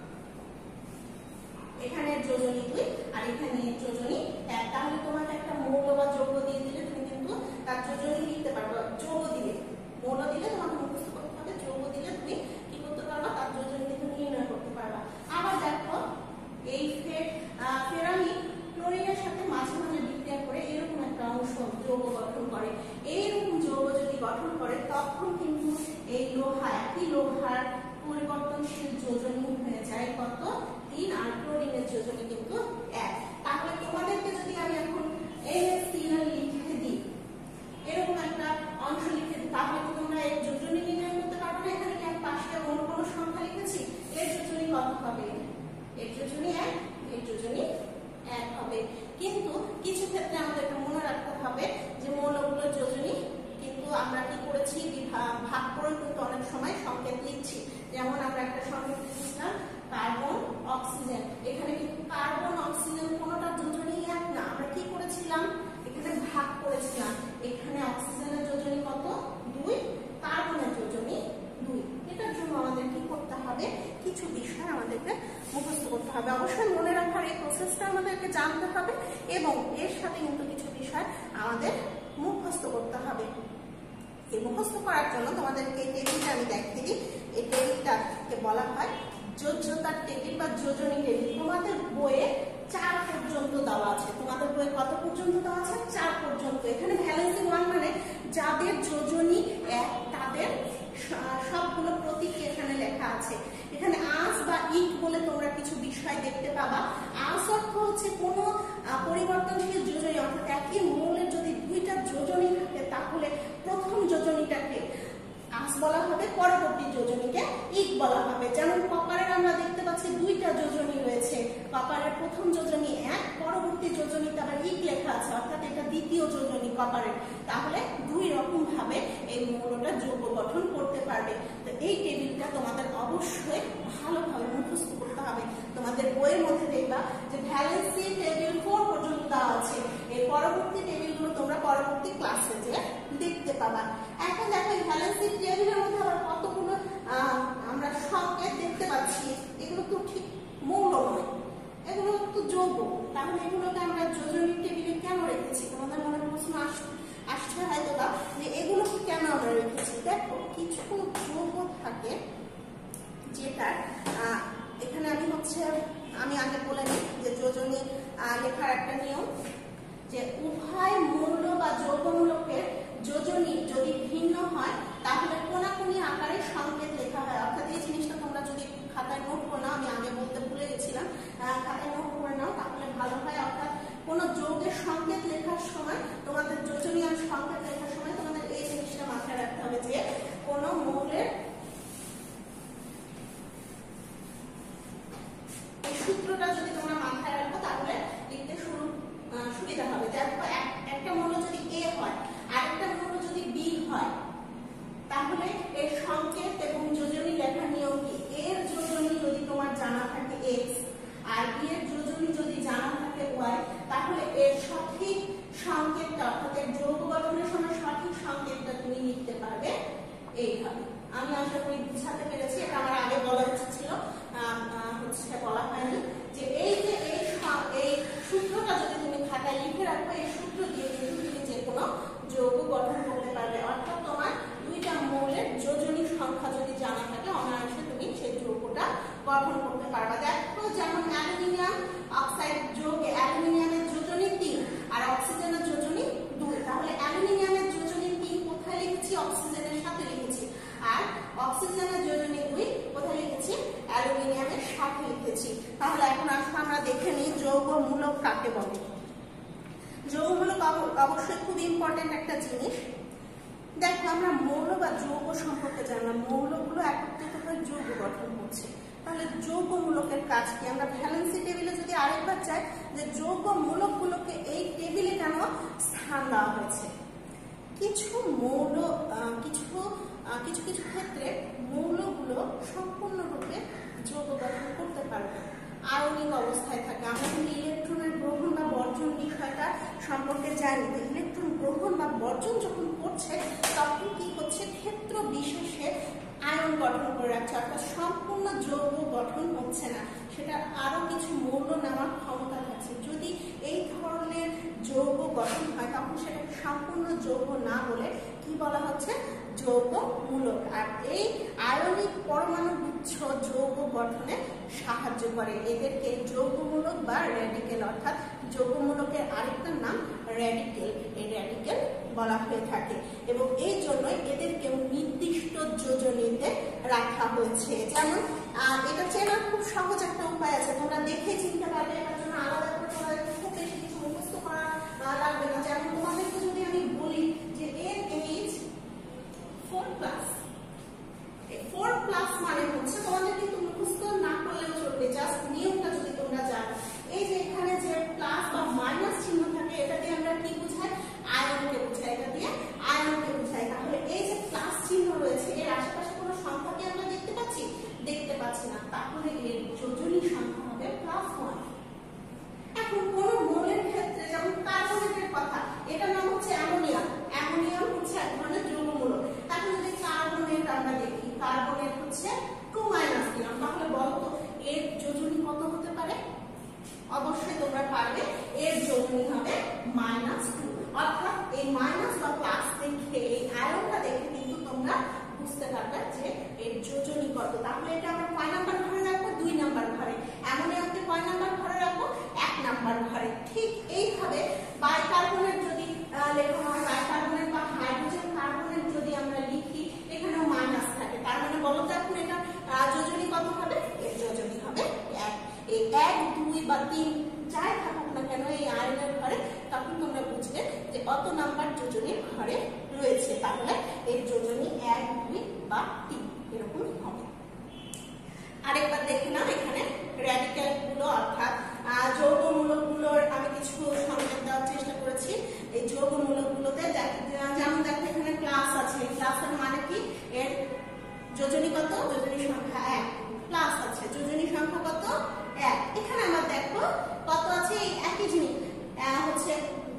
এখানে যোজনী 2 আর এখানে যোজনী 1। তাহলে তোমাকে একটা মৌল বা যৌগ দিয়ে দিলে তুমি কিন্তু তার যোজনী লিখতে পারবে। যৌগ দিলে, মৌল দিলে তোমাকে মুখস্থ করতে হবে, যৌগ দিলে তুমি কি করতে পারবা? তার যোজনী কিন্তু নির্ণয় করতে পারবা। আবার দেখো এই ফেরামি ক্লোরিনের সাথে মাঝে মাঝে বিক্রিয়া করে এরকম একটা অংশ যৌগ গঠন করে। এইরকম যৌগ যদি গঠন করে তখন কিন্তু এই লোহা, একই লোহার পরিবর্তনশীল যোজনী হয়ে যায় কত? 3। আর ক্লোরিনের যোজনী কিন্তু 1। তাহলে তোমাদেরকে যদি আমি এখন NaCl লিখে দিই, এরকম একটা অংশ লিখে দিই, তাহলে কি তোমরা এর যোজনী নির্ণয় করতে পারবে না? এখানে কি আমি পাশে অন্য কোনো সংখ্যা লিখেছি? এর যোজনী কত হবে? এর যোজনী 1, এর যোজনী 1 হবে। কিন্তু কিছু ক্ষেত্রে আমাদেরকে মনে রাখতে হবে যে মৌলগুলোর যোজনী কিন্তু আমরা কি করেছি? ভাগ করে কিন্তু অনেক সময় সংকেত লিখছি। যেমন আমরা একটা সংকেত লিখেছিলাম কার্বন অক্সিজেন। এখানে কিন্তু কার্বন অক্সিজেন কোনোটা যোজনী 1 না, আমরা কি করেছিলাম? এখানে ভাগ করেছিলাম। এখানে অক্সিজেনের যোজনী কত? 2, কার্বনের যোজনী 2। এটার জন্য আমাদের কি করতে হবে? কিছু বিষয় আমাদেরকে মুখস্থ করতে হবে। অবশ্যই মনে রাখার এই প্রসেসটা আমাদেরকে জানতে হবে এবং এর সাথে কিন্তু কিছু বিষয় আমাদের মুখস্থ করতে হবে। এই মুখস্থ করার জন্য তোমাদেরকে এই টেবিলটা আমি দেখিয়ে দিই। এই টেবিলটাকে বলা হয় যোজ্যতার টেবিল বা যোজনী টেবিল। তোমাদের বইয়ে 4 পর্যন্ত দেওয়া আছে। তোমাদের বইয়ে কত পর্যন্ত দেওয়া আছে? 4 পর্যন্ত। এখানে ভ্যালেন্সি 1 মানে যাদের যোজনী 1 তাদের সবগুলো প্রতীক এখানে লেখা আছে। এখানে আস বা ইক বলে তোমরা কিছু বিষয় দেখতে পাবা। আস অর্থ হচ্ছে কোনো পরিবর্তনশীল যোজনী, অর্থাৎ একই মৌলের যদি 2টা যোজনী থাকে তাহলে প্রথম যোজনীটাকে আস বলা হবে, পরবর্তী যোজনীকে ইক বলা হবে। যেমন কপারের আমরা দেখতে পাচ্ছি 2টা যোজনী রয়েছে। কপারের প্রথম যোজনী 1, পরবর্তী যোজনীতে আবার ইক লেখা আছে, অর্থাৎ এটা দ্বিতীয় যোজনী কপারের। তাহলে 2 রকম ভাবে এই মৌলটা যৌগ গঠন করতে পারবে। তো এই টেবিলটা তোমাদের অবশ্যই ভালোভাবে মুখস্থ করতে হবে। তোমাদের বইয়ের মধ্যে দেখবা যে ভ্যালেন্সি টেবিল 4 পর্যন্ত দেওয়া আছে। এই পরবর্তী টেবিলগুলো তোমরা পরবর্তী ক্লাসে যে দেখতে পাবা। এখন দেখো ভ্যালেন্সি টেবিলের মধ্যে আবার কতগুলো আমরা সংকেত দেখতে পাচ্ছি। এগুলো তো ঠিক মৌল নয়, এগুলো তো যৌগ। তাহলে এগুলোকে আমরা যোজনী টেবিলে কেন রেখেছি? তোমাদের মনে প্রশ্ন আসছে হয়তো বা যে এগুলো কেন আমরা রেখেছি। দেখো কিছু যৌগ থাকে যেটা এখানে আমি আগে বলে নিই যে যোজনী লেখার একটা নিয়ম, যে উভয় মৌল বা যৌগমূলকের যোজনী যদি ভিন্ন হয় তাহলে কোনাকুনি আকারে সংকেত লেখা হয়। অর্থাৎ এই জিনিসটা তোমরা যদি খাতায় নোট করে নাও, আমি আগে বলতে ভুলে গেছিলাম, খাতায় নোট করে নাও তাহলে ভালো হয়। অর্থাৎ কোন যৌগের সংকেত লেখার সময়, তোমাদের যোজনী আর সংকেত লেখার সময় তোমাদের এই জিনিসটা মাথায় রাখতে হবে যে কোন মৌলের এই সূত্রটা যদি তোমরা মাথায় রাখো তাহলে লিখতে সুবিধা হবে। দেখো একটা মৌল যদি A হয় আর একটা মৌল যদি B হয় তাহলে এর সংকেত এবং যোজনী লেখার নিয়ম কি? এর যোজনী যদি তোমার জানা থাকে X আর B এর যোজনী যদি জানা থাকে Y, তাহলে এর সঠিক সংকেতটা অর্থাৎ এর যৌগ গঠনের সময় সঠিক সংকেতটা তুমি লিখতে পারবে এইভাবে। আমি আশা করি বুঝাতে পেরেছি। এটা আমার আগে বলা উচিত ছিল, বলা হয়নি। যে এই যে এই সূত্রটা যদি তুমি খাতায় লিখে রাখো, এই সূত্র দিয়ে কিন্তু তুমি যে কোনো যৌগ গঠন করতে পারবে। অর্থাৎ তোমার 2টা মৌলের অবশ্যই খুব ইম্পর্টেন্ট একটা জিনিস। দেখো আমরা মৌল বা যৌগ সম্পর্কে জানলাম, মৌলগুলো একত্রিত হয়ে যৌগ গঠন হচ্ছে। তাহলে যৌগ মূলকের কাজ কি? আমরা ভ্যালেন্সি টেবিলে যদি আরেকবার চাই যে যৌগ মূলকগুলোকে এই টেবিলে কেন স্থান দেওয়া হয়েছে। কিছু মৌল কিছু কিছু ক্ষেত্রে মৌলগুলো সম্পূর্ণরূপে যৌগ গঠন করতে পারবে, আয়নিক অবস্থায় থাকে। আমরা কিন্তু ইলেকট্রনের গ্রহণ বা বর্জন বিষয়টা সম্পর্কে জানি। ইলেকট্রন গ্রহণ বা বর্জন যখন করছে তখন কি হচ্ছে, ক্ষেত্র বিশেষে আয়ন গঠন করে রাখছে, অর্থাৎ সম্পূর্ণ যৌগ গঠন হচ্ছে না, সেটা আরো কিছু মৌল নেওয়ার ক্ষমতা থাকছে। যদি এই ধরনের যৌগ গঠন হয় তখন সেটা সম্পূর্ণ যৌগ না বলে কি বলা হচ্ছে, যৌগ মূলক। আর এই আয়নিক পরমাণু গুচ্ছ যৌগ গঠনে সাহায্য করে। এদেরকে যৌগমূলক বা র্যাডিক্যাল, অর্থাৎ যৌগমূলকের আরেকটা নাম র্যাডিক্যাল, এই র্যাডিক্যাল বলা হয়ে থাকে। এবং এই জন্যই এদেরকে নির্দিষ্ট যোজনীতে রাখা হয়েছে। যেমন এটা চেনার খুব সহজ একটা উপায় আছে, তোমরা দেখে চিনতে পারবে। এটার জন্য আলাদা করে তোমাদের খুব বেশি কিছু মুখস্থ করা লাগবে না। যেমন তোমাদেরকে যদি আমি বলি যে এর এইজ 4+, 4+ মানে হচ্ছে, তোমাদের কিন্তু মুখস্থ না করলেও চলবে, জাস্ট নিয়মটা যদি তোমরা জানো। এই যে এখানে যে প্লাস বা মাইনাস চিহ্ন থাকে এটা দিয়ে আমরা কি বোঝাই, আয়নকে বোঝাই, এটা দিয়ে আয়নকে বোঝাই। তাহলে এই যে প্লাস চিহ্ন রয়েছে এর আশেপাশে কোনো সংখ্যা কি আমরা দেখতে পাচ্ছি? দেখতে পাচ্ছি না। তাহলে এর যোজনী সংখ্যা হবে +1। এখন কোন মৌলের ক্ষেত্রে, যেমন কার্বনেটের কথা, এটার নাম হচ্ছে অ্যামোনিয়াম। অ্যামোনিয়াম হচ্ছে এক ধরনের যৌগমূলক। এখন যদি কার্বনেট আমরা দেখি, কার্বনেট হচ্ছে 2- দিলাম, তাহলে বলতো এর যোজনী কত হতে পারে? অবশ্যই তোমরা পারবে, এর যোজনী হবে -2। অর্থাৎ এই মাইনাস বা প্লাস দেখে, এই আয়নটা দেখে কিন্তু তোমরা বুঝতে পারবে যে এর যোজনী কত। তাহলে এটা আমরা কয় নাম্বার ঘরে রাখবো? 2 নাম্বার ঘরে। অ্যামোনিয়ামকে কয় নাম্বার ঘরে রাখবো? 1 নাম্বার ঘরে। ঠিক এইভাবে বাইকার্বনেট যদি লেখা হয়, বাইকার্বনেট বা হাইড্রোজেন কার্বনেট যদি আমরা লিখি, এখানেও মাইনাস থাকে। তার মানে বলো তো এখন এটা যোজনী কত হবে? এর যোজনী হবে 1। এই 1, 2 বা 3 যাই থাকুক না কেন এই আয়নের ঘরে, তখন তোমরা বুঝবে যে কত নাম্বার যোজনীর ঘরে রয়েছে। তাহলে এর যোজনী 1, 2 বা 3 এরকম হবে। আরেকবার দেখে নাও, এখানে র্যাডিক্যাল গুলো অর্থাৎ যৌগমূলকগুলোর আমি কিছু সংকেত দেওয়ার চেষ্টা করেছি। এই যৌগমূলকগুলোতে যেমন দেখো এখানে প্লাস আছে, প্লাসের মানে কি, এর যোজনী কত? যোজনী সংখ্যা 1। প্লাস আছে, যোজনী সংখ্যা কত? 1। এখানে আমার দেখো কত আছে, এই একই জিনিস হচ্ছে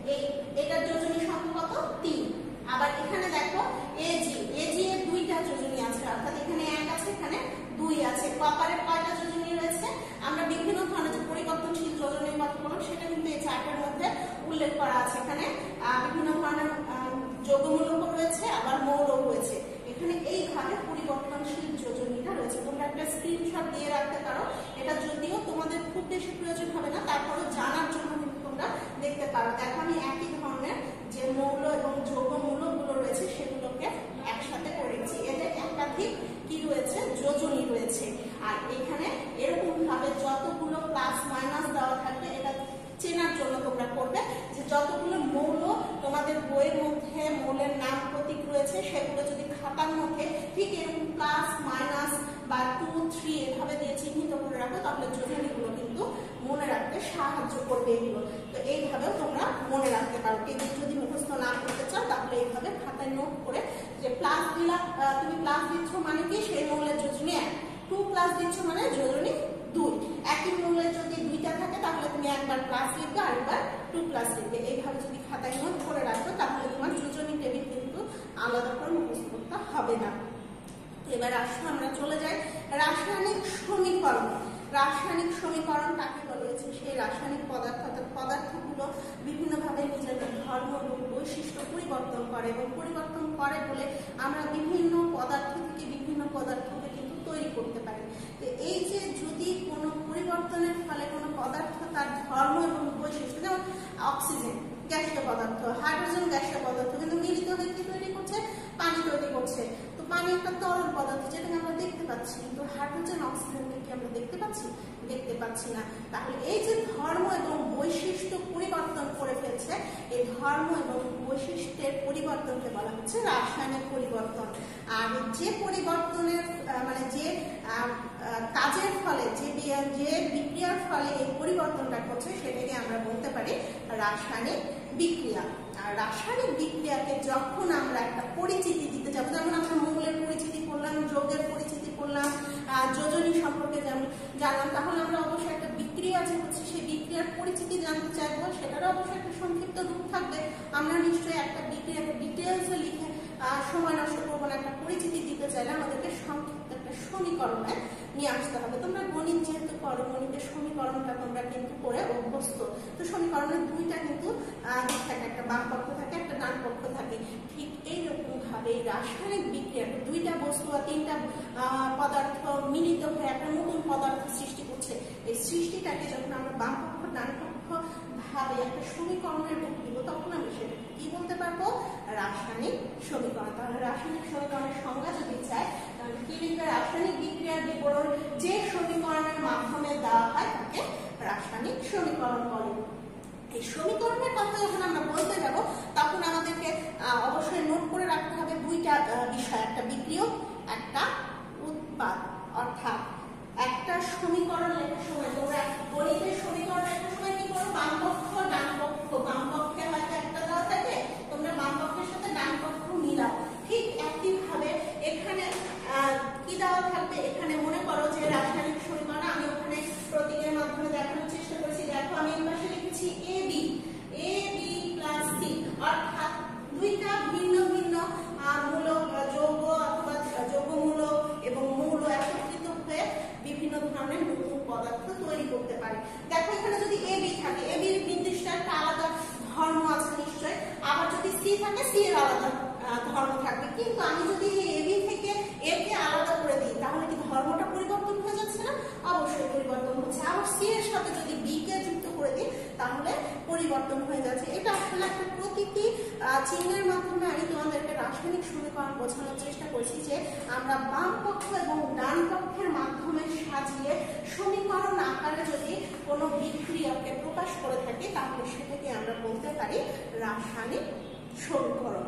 এটার যোজনী সংখ্যা কত? 3। আবার এখানে দেখো এজি এর 2টা যোজনী আছে, অর্থাৎ এখানে 1 আছে, এখানে 2 আছে। কপারের কয়টা যোজনী রয়েছে? আমরা বিভিন্ন ধরনের যে পরিবর্তনশীল যোজনীর কথা বললাম সেটা কিন্তু এই চার্টের মধ্যে উল্লেখ করা আছে। এখানে বিভিন্ন ধরনের যৌগমূলক রয়েছে, আবার মৌল রয়েছে। এখানে এই ঘরে পরিবর্তনশীল যোজনীটা রয়েছে। তোমরা একটা স্ক্রিনশট দিয়ে রাখতে পারো। এটা যদিও তোমাদের খুব বেশি প্রয়োজন হবে না, তারপরও জানার জন্য কিন্তু তোমরা দেখতে পারো। দেখো আমি একই ধরনের যে মৌল এবং যৌগমূলকগুলো রয়েছে সেগুলোকে একসাথে করেছি। এদের একাধিক কি রয়েছে? যোজনী রয়েছে। আর এখানে এরকম ভাবে যতগুলো প্লাস মাইনাস দেওয়া থাকবে এটা চেনার জন্য তোমরা করবে যে যতগুলো মৌল তোমাদের বইয়ের মধ্যে মৌলের নাম প্রতীক রয়েছে সেগুলো যদি খাতার মধ্যে ঠিক এরকম প্লাস মাইনাস বা 2, 3 এভাবে দিয়ে চিহ্নিত করে রাখো, তাহলে যোজনীগুলো কিন্তু মনে রাখতে সাহায্য করবে এগুলো। তো এইভাবেও তোমরা মনে রাখতে পারো। এগুলো যদি মুখস্থ না করতে চাও তাহলে এইভাবে খাতায় নোট করে যে প্লাস দিলা, তুমি প্লাস দিচ্ছ মানে কি, সেই মৌলের যোজনী 1, 2+ দিচ্ছ মানে যোজনী 2। একই মৌলের যদি 2টা থাকে তাহলে তুমি একবার প্লাস লিখবে, আরেকবার 2+ লিখবে। এইভাবে যদি খাতায় নোট করে রাখো তাহলে তোমার যোজনী টেবিল কিন্তু আলাদা করে মুখস্থ করতে হবে না। এবার আসলে আমরা চলে যাই রাসায়নিক সমীকরণ। রাসায়নিক সমীকরণ কাকে বলেছে? সেই রাসায়নিক পদার্থগুলো বিভিন্নভাবে নিজেদের ধর্ম এবং বৈশিষ্ট্য পরিবর্তন করে, এবং পরিবর্তন করে বলে আমরা বিভিন্ন পদার্থ থেকে বিভিন্ন পদার্থকে কিন্তু তৈরি করতে পারি। তো এই যে যদি কোনো পরিবর্তনের ফলে কোনো পদার্থ তার ধর্ম এবং বৈশিষ্ট্য, যেমন অক্সিজেন গ্যাসীয় পদার্থ, হাইড্রোজেন গ্যাসীয় পদার্থ, কিন্তু মিলিত হয়ে কি তৈরি করছে? পানি তৈরি করছে। তো পানি একটা তরল পদার্থ যেটাকে আমরা দেখতে পাচ্ছি, কিন্তু হাইড্রোজেন অক্সিজেনকে কি আমরা দেখতে পাচ্ছি? দেখতে পাচ্ছি না। তাহলে এই যে ধর্ম এবং বৈশিষ্ট্য পরিবর্তন করে ফেলছে, এই ধর্ম এবং বৈশিষ্ট্যের পরিবর্তনকে বলা হচ্ছে রাসায়নিক পরিবর্তন। আর যে পরিবর্তনের মানে যে কাজের ফলে যে বিক্রিয়ার ফলে এই পরিবর্তনটা ঘটছে সেটাকে আমরা বলতে পারি রাসায়নিক বিক্রিয়া। আর রাসায়নিক বিক্রিয়াকে যখন আমরা একটা পরিচিতি দিতে যাবো, যেমন আমরা মৌলের পরিচিতি করলাম, যৌগের পরিচিতি করলাম, যোজনী সম্পর্কে জানলাম, তাহলে আমরা অবশ্যই একটা বিক্রিয়া যে হচ্ছে সেই বিক্রিয়ার পরিচিতি জানতে চাইবো, সেটারও অবশ্যই একটা সংক্ষিপ্ত রূপ থাকবে। আমরা নিশ্চয়ই একটা বিক্রিয়াকে ডিটেলসে লিখে সময় নষ্ট করবো না। একটা পরিচিতি দিতে চাইলে আমাদেরকে সংক্ষিপ্ত একটা সমীকরণে নিয়ে আসতে হবে। তোমরা গণিত যেহেতু করো, গণিতের সমীকরণটা তোমরা কিন্তু করে অভ্যস্ত। তো সমীকরণের দুইটা কিন্তু দিক থাকে, একটা বাম পক্ষ থাকে, একটা ডান পক্ষ থাকে। ঠিক এইরকম ভাবে রাসায়নিক বিক্রিয়াটা দুইটা বস্তু বা তিনটা পদার্থ মিলিত হয়ে একটা নতুন পদার্থ সৃষ্টি করছে। এই সৃষ্টিটাকে যখন আমরা বাম পক্ষ ডান পক্ষ ভাবে একটা সমীকরণের রূপ দিব, তখন আমি সেটা কি বলতে পারবো? রাসায়নিক সমীকরণ। তাহলে রাসায়নিক সমীকরণের সংজ্ঞা যদি চাই, তাহলে কি লিখবে? রাসায়নিক বিক্রিয়ার বিবরণ যে সমীকরণের মাধ্যমে দেওয়া হয় তাকে রাসায়নিক সমীকরণ বলে। এই সমীকরণের কথা যখন আমরা বলতে যাব, তখন আমাদেরকে অবশ্যই নোট করে রাখতে হবে দুইটা বিষয়, একটা বিক্রিয়ক, একটা উৎপাদ। অর্থাৎ একটা সমীকরণ লেখার সময় তোমরা গণিতের সমীকরণ লেখার সময় কি করো? বাম পক্ষ ডান পক্ষ, বাম পক্ষে হয়তো একটা দেওয়া থাকে, তোমরা বাম পক্ষের সাথে ডান পক্ষ মিলাও। ঠিক একইভাবে এখানে কি দেওয়া থাকবে? এখানে মনে করো যে রাসায়নিক সমীকরণ, আমি ওখানে প্রতীকের মাধ্যমে দেখানোর চেষ্টা করেছি। দেখো আমি এই পাশে লিখেছি AB প্লাস C, অর্থাৎ দুইটা ভিন্ন ভিন্ন মূলক যৌগ অথবা যৌগমূলক এবং মৌল একত্রিত হয়ে বিভিন্ন ধরনের নতুন পদার্থ তৈরি করতে পারে। দেখো এখানে যদি AB থাকে, AB এর নির্দিষ্ট একটা আলাদা ধর্ম আছে নিশ্চয়, আবার যদি C থাকে C এর আলাদা ধর্ম থাকবে। কিন্তু আমি যদি AB থেকে A কে আলাদা করে দিই, তাহলে কি ধর্মটা পরিবর্তন হয়ে যাচ্ছে না? অবশ্যই পরিবর্তন হচ্ছে। আবার C এর সাথে যদি B কে যুক্ত করে দিই, তাহলে পরিবর্তন হয়ে যাচ্ছে। এটা আসলে একটা প্রতীকী চিহ্নের মাধ্যমে আমি তোমাদেরকে রাসায়নিক সমীকরণ বোঝানোর চেষ্টা করছি যে আমরা বাম পক্ষ এবং ডান পক্ষের মাধ্যমে সাজিয়ে সমীকরণ আকারে যদি কোনো বিক্রিয়াকে প্রকাশ করে থাকি, তাহলে সেটাকে আমরা বলতে পারি রাসায়নিক সমীকরণ।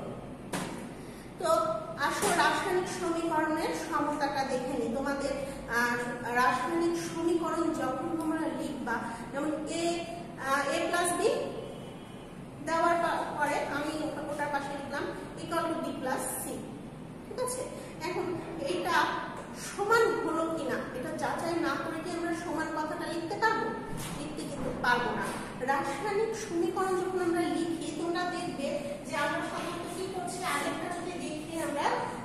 তো আসো রাসায়নিক সমীকরণের সমতাটা দেখে নি। তোমাদের রাসায়নিক সমীকরণ যখন তোমরা লিখবা, যেমন A প্লাস B দেওয়ার পরে আমি ওটার পাশে লিখলাম equal to B plus C, ঠিক আছে? এখন এটা সমান হলো কিনা এটা যাচাই না করে কি আমরা সমান কথাটা লিখতে পারবো? লিখতে কিন্তু পারবো না। রাসায়নিক সমীকরণ যখন আমরা লিখি, তোমরা দেখবে যে আমরা সাধারণত কি করছি, আগেরটা যদি দেখি আমরা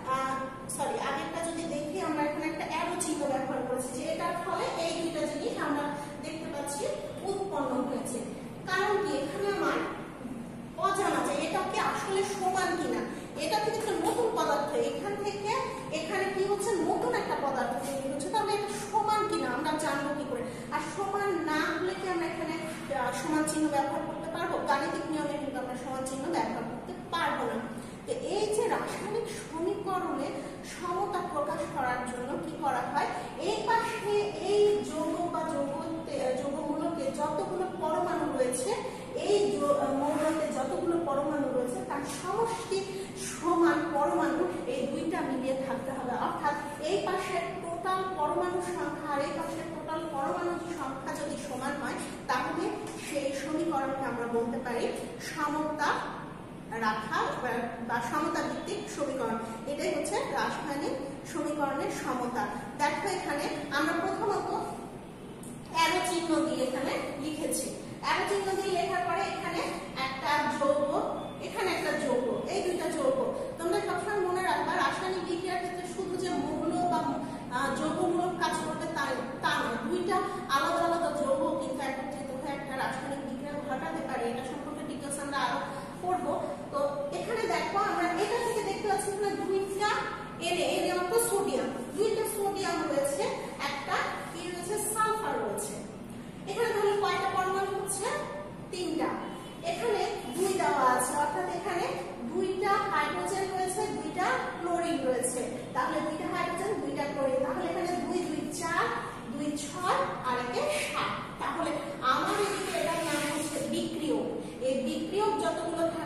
এখানে একটা অ্যারো চিহ্ন ব্যবহার করেছি, যে এটার ফলে এই দুইটা জিনিস আমরা দেখতে পাচ্ছি উৎপন্ন হয়েছে। কারণ কি? এখানে আমার অজানা যে এটা কি আসলে সমান কিনা। এটা কিন্তু একটা নতুন পদার্থ, এখান থেকে এখানে কি হচ্ছে, নতুন একটা পদার্থ তৈরি হচ্ছে। তাহলে এটা সমান কিনা আমরা জানবো কি করে? আর সমান না হলে কি আমরা এখানে সমান চিহ্ন ব্যবহার করতে পারবো? গাণিতিক নিয়মে কিন্তু আমরা সমান চিহ্ন ব্যবহার করতে পারবো না। তো এই যে রাসায়নিক সমীকরণে সমতা প্রকাশ করার জন্য কি করা হয়, এই পাশে এই যৌগ বা যৌগমূলকে যতগুলো পরমাণু রয়েছে, এই মৌলতে যতগুলো পরমাণু রয়েছে তার সমষ্টি সমান পরমাণু এই দুইটা মিলিয়ে থাকতে হবে। অর্থাৎ এই পাশের টোটাল পরমাণু সংখ্যা আর এই পাশের টোটাল পরমাণু সংখ্যা যদি সমান হয়, তাহলে সেই সমীকরণকে আমরা বলতে পারি সমতা রাখা বা সমতা ভিত্তিক সমীকরণ। এটাই হচ্ছে রাসায়নিক সমীকরণের সমতা। দেখো এখানে আমরা প্রথমত অ্যারো চিহ্ন দিয়ে এখানে লিখেছি। অ্যারো চিহ্ন দিয়ে লেখার পরে এখানে একটা যৌগ, এখানে একটা যৌগ, এই দুইটা যৌগ। তোমরা সবসময় মনে রাখবা, রাসায়নিক বিক্রিয়ার ক্ষেত্রে শুধু যে মৌল বা যৌগমূলক কাজ করবে তা নয়, দুইটা আলাদা আলাদা যৌগ কিন্তু একত্রিত হয়ে একটা রাসায়নিক বিক্রিয়া ঘটাতে পারে। এটা সম্পর্কে ডিটেইলস আমরা আরো পড়বো। তো এখানে দেখো আমরা এটা থেকে দেখতে পাচ্ছি এখানে দুইটা এনে অর্থ সোডিয়াম, দুইটা সোডিয়াম রয়েছে, একটা কি রয়েছে, সালফার রয়েছে। এখানে তাহলে কয়টা পরমাণু হচ্ছে? তিনটা। এখানে দুই দেওয়া আছে, অর্থাৎ এখানে দুইটা হাইড্রোজেন রয়েছে, দুইটা ক্লোরিন রয়েছে। তাহলে দুইটা হাইড্রোজেন দুইটা ক্লোরিন, তাহলে এখানে 2 2 4 2 6 আর একে 7। তাহলে আমার এদিকে এটার নাম হচ্ছে বিক্রিয়ক। এই বিক্রিয়ক যতগুলো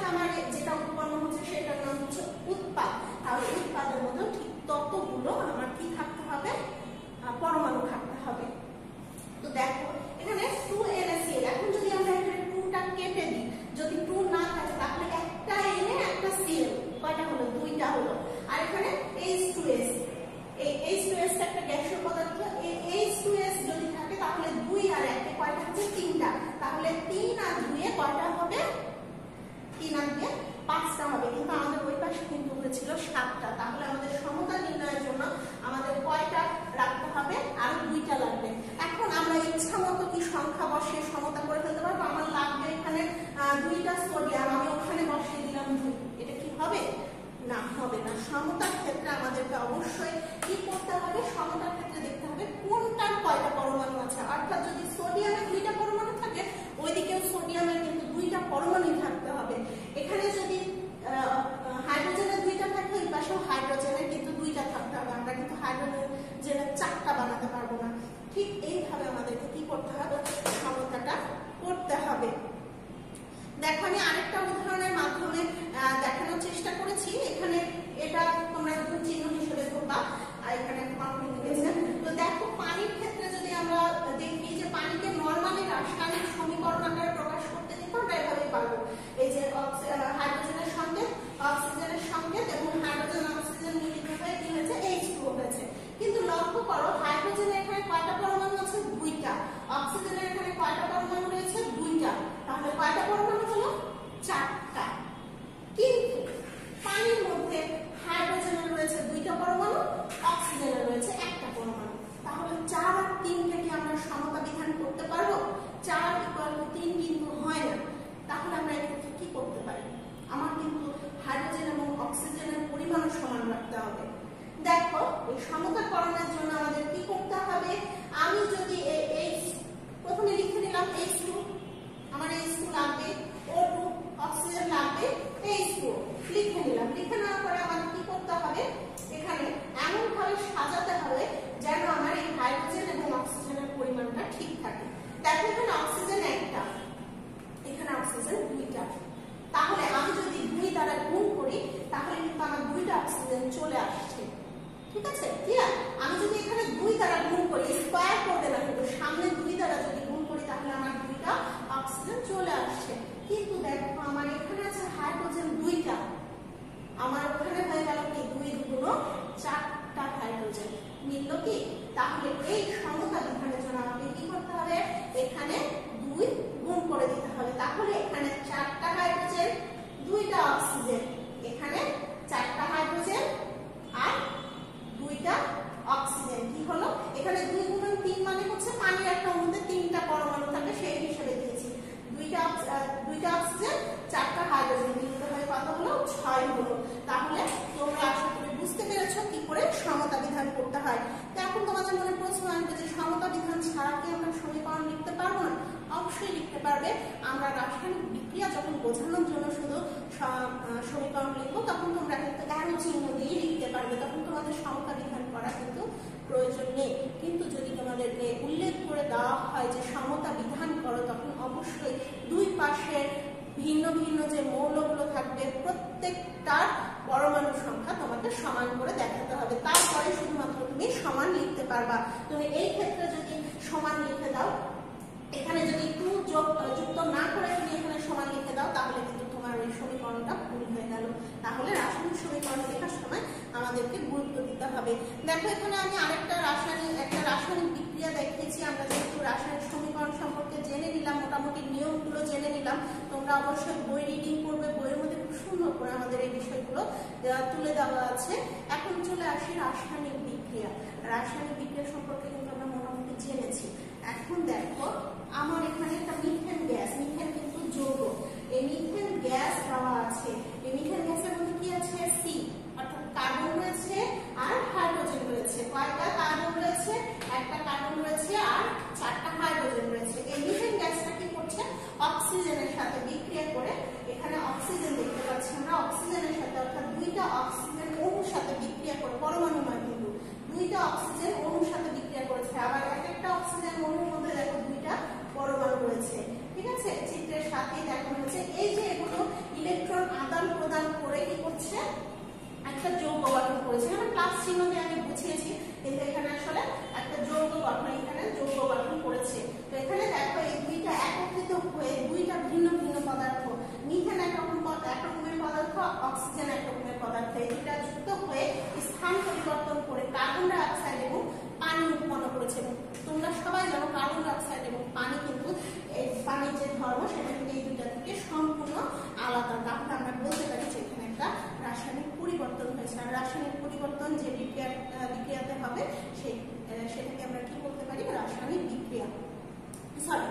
আমার যেটা উৎপন্ন হচ্ছে সেটার নাম হচ্ছে উৎপাদ। তাহলে উৎপাদের মধ্যে ঠিক ততগুলো আমার কি থাকতে হবে, পরমাণু থাকতে হবে। তো দেখো এখানে 2NaCl, এখন যদি আমরা এখানে 2টা কেটে দিই, যদি 2 না থাকে তাহলে একটা Na একটা Cl, কয়টা হলো, 2টা হলো। আর এখানে H2S, এই H2S একটা গ্যাসীয় পদার্থ, এই H2S যদি থাকে তাহলে 2 আর 1 কয়টা হচ্ছে, 3টা। তাহলে 3 আর 2 এ কয়টা হবে, 3 আর 2 5টা হবে। কিন্তু আমাদের ওই পাশে কিন্তু হয়েছিল 7টা। তাহলে আমাদের সমতা নির্ণয়ের জন্য আমাদের কয়টা রাখতে হবে, আর 2টা লাগবে। এখন আমরা ইচ্ছা মতো কি সংখ্যা বসিয়ে সমতা করে ফেলতে পারবো। আমার লাগবে এখানে 2টা সোডিয়াম, আমি ওখানে বসিয়ে দিলাম 2, এটা কি হবে, না হবে না। সমতার ক্ষেত্রে আমাদেরকে অবশ্যই কি করতে হবে, সমতার ক্ষেত্রে দেখতে হবে কোনটার কয়টা পরমাণু আছে। অর্থাৎ যদি সোডিয়ামে 2টা পরমাণু থাকে, ওইদিকেও সোডিয়ামের কিন্তু 2টা পরমাণু থাকতে হবে। এখানে যদি হাইড্রোজেনের 2টা থাকে, ওই পাশেও হাইড্রোজেনের কিন্তু 2টা থাকতে হবে। আমরা কিন্তু হাইড্রোজেনের 4টা বানাতে পারবো না। ঠিক এইভাবে আমাদেরকে কি করতে হবে, সমতাটা করতে হবে। দেখো আমি আরেকটা উদাহরণের মাধ্যমে দেখানোর চেষ্টা করেছি। এখানে এটা তোমরা চিহ্ন হিসেবে ধরবা, আর এখানে কমপ্লিট লিখেছে। তো দেখো পানির ক্ষেত্রে যদি আমরা দেখি যে পানিকে নরমালি রাসায়নিক সমীকরণ আকারে প্রকাশ করতে দিতে আমরা এভাবেই পারবো। এই যে হাইড্রোজেনের সঙ্গে অক্সিজেনের সংকেত এবং হাইড্রোজেন অক্সিজেন মিলিত হয়ে কি হয়েছে, H2O হয়েছে। কিন্তু লক্ষ্য করো হাইড্রোজেনের এখানে কয়টা পরমাণু আছে, 2টা। অক্সিজেনের এখানে কয়টা পরমাণু রয়েছে, 2টা। তাহলে কয়টা পরমাণু হলো, 4টা। কিন্তু পানির মধ্যে হাইড্রোজেনের রয়েছে 2টা পরমাণু, অক্সিজেনের রয়েছে 1টা পরমাণু। তাহলে 4 আর 3কে কি আমরা সমতা বিধান করতে পারবো? 4 = 3 কিন্তু হয় না। তাহলে আমরা এক্ষেত্রে কি করতে পারি, আমার কিন্তু হাইড্রোজেন এবং অক্সিজেনের পরিমাণ সমান রাখতে হবে। দেখো এই সমতাকরণের জন্য আমাদের কি করতে হবে, আমি যদি এই প্রথমে লিখে নিলাম H2, আমার H2 লাগবে, O2 অক্সিজেন লাগবে, H2O লিখে নিলাম। লিখে নেওয়ার পরে আমাদের কি করতে হবে, এখানে এমন ভাবে সাজাতে হবে যেন আমার এই হাইড্রোজেন এবং অক্সিজেনের পরিমাণটা ঠিক থাকে। দেখো এখানে অক্সিজেন 1টা, এখানে অক্সিজেন 2টা। তাহলে আমি যদি 2 দ্বারা গুণ করি তাহলে কিন্তু আমার 2টা অক্সিজেন চলে আসছে। ঠিক আছে, ক্লিয়ার? আমি যদি এখানে 2 দ্বারা গুণ করি, স্কয়ার করতে না, কিন্তু সামনে 2 দ্বারা যদি গুণ করি তাহলে আমার 2টা অক্সিজেন চলে আসছে। কিন্তু দেখো আমার এখানে আছে হাইড্রোজেন 2টা, আমার ওখানে হয়ে গেল কি 2 দুগুণ 4টা হাইড্রোজেন মিলল কি। তাহলে এই সমতা বিধানের জন্য আমাকে কি করতে হবে, এখানে 2 গুণ করে দিতে হবে। তাহলে এখানে 4টা হাইড্রোজেন, 2টা অক্সিজেন, এখানে 4টা হাইড্রোজেন আর 2টা অক্সিজেন। কি হলো, এখানে 2 গুণন 3 মানে হচ্ছে পানির একটা অণুতে 3টা পরমাণু থাকে, সেই হিসেবে দিয়েছি। 2টা অক্সিজেন, 4টা হাইড্রোজেন মিলিত হয়ে কত হলো, 6 হলো। তাহলে তোমরা আশা করি বুঝতে পেরেছো কি করে সমতা বিধান করতে হয়। তো এখন তোমাদের মনে প্রশ্ন আসবে যে সমতা বিধান ছাড়া কি আমরা সমীকরণ লিখতে পারবো না? অবশ্যই লিখতে পারবে। আমরা রাসায়নিক বিক্রিয়া যখন বোঝানোর জন্য শুধু সমীকরণ লিখবো তখন তোমরা কিন্তু অ্যারো চিহ্ন দিয়ে লিখতে পারবে, তখন তোমাদের সমতা বিধান করা কিন্তু প্রয়োজন নেই। কিন্তু যদি তোমাদেরকে উল্লেখ করে দেওয়া হয় যে সমতা বিধান করো, তখন অবশ্যই 2 পাশের ভিন্ন ভিন্ন যে মৌলগুলো থাকবে প্রত্যেকটার পরমাণু সংখ্যা তোমাকে সমান করে দেখাতে হবে। তারপরে শুধুমাত্র তুমি সমান লিখতে পারবা। তুমি এই ক্ষেত্রে যদি সমান লিখে দাও, এখানে যদি 2 যুক্ত না করে তুমি এখানে সমান লিখে দাও, তাহলে কিন্তু তোমার ওই সমীকরণটা ভুল হয়ে গেল। তাহলে রাসায়নিক সমীকরণ লেখার সময় আমাদেরকে গুরুত্ব দিতে হবে। দেখো এখানে আমি আরেকটা রাসায়নিক বিক্রিয়া দেখিয়েছি। আমরা যেহেতু রাসায়নিক সমীকরণ সম্পর্কে জেনে নিলাম, মোটামুটি নিয়মগুলো জেনে নিলাম, তোমরা অবশ্যই বই রিডিং করবে। বইয়ের মধ্যে খুব সুন্দর করে আমাদের এই বিষয়গুলো তুলে দেওয়া আছে। এখন চলে আসি রাসায়নিক বিক্রিয়া। রাসায়নিক বিক্রিয়া সম্পর্কে কিন্তু আমরা মোটামুটি জেনেছি। এখন দেখো আমার এখানে একটা মিথেন গ্যাস, মিথেন কিন্তু যৌগ, এই মিথেন গ্যাস দেওয়া আছে। এই মিথেন গ্যাসের মধ্যে কি আছে, সি, অর্থাৎ কার্বন রয়েছে আর হাইড্রোজেন রয়েছে। কয়টা কার্বন রয়েছে, একটা কার্বন রয়েছে আর 4টা হাইড্রোজেন রয়েছে। এই মিথেন গ্যাসটা কি করছে, অক্সিজেনের সাথে বিক্রিয়া করে, এখানে অক্সিজেন দেখতে পাচ্ছি আমরা, অক্সিজেনের সাথে অর্থাৎ 2টা অক্সিজেন অণুর সাথে বিক্রিয়া করে, পরমাণু নয় কিন্তু 2টা অক্সিজেন অণুর সাথে বিক্রিয়া করেছে। আবার একটা অক্সিজেন অণুর মধ্যে দেখো 2টা পরমাণু রয়েছে। ঠিক আছে, চিত্রের সাথেই দেখানো হচ্ছে। এই যে এগুলো ইলেকট্রন হচ্ছে একটা যৌগ গঠন করেছে। এখানে প্লাস চিহ্ন দিয়ে আমি বুঝিয়েছি, কিন্তু এখানে আসলে একটা যৌগ গঠন, এখানে যৌগ গঠন করেছে। তো এখানে দেখো এই দুইটা একত্রিত হয়ে দুইটা ভিন্ন ভিন্ন পদার্থ, মিথেন এক রকমের পদার্থ, অক্সিজেন এক রকমের পদার্থ, এই দুইটা যুক্ত হয়ে স্থান পরিবর্তন করে কার্বন ডাই অক্সাইড এবং পানি উৎপন্ন করেছে। তোমরা সবাই জানো কার্বন ডাই অক্সাইড এবং পানি কিন্তু এই পানির যে ধর্ম সেটা কিন্তু এই দুইটা থেকে সম্পূর্ণ আলাদা। তাহলে আমরা বলতে পারি যে এখানে একটা রাসায়নিক পরিবর্তন হয়েছে। আর রাসায়নিক পরিবর্তন যে বিক্রিয়াতে হবে সেটাকে আমরা কি বলতে পারি? রাসায়নিক বিক্রিয়া। সরি,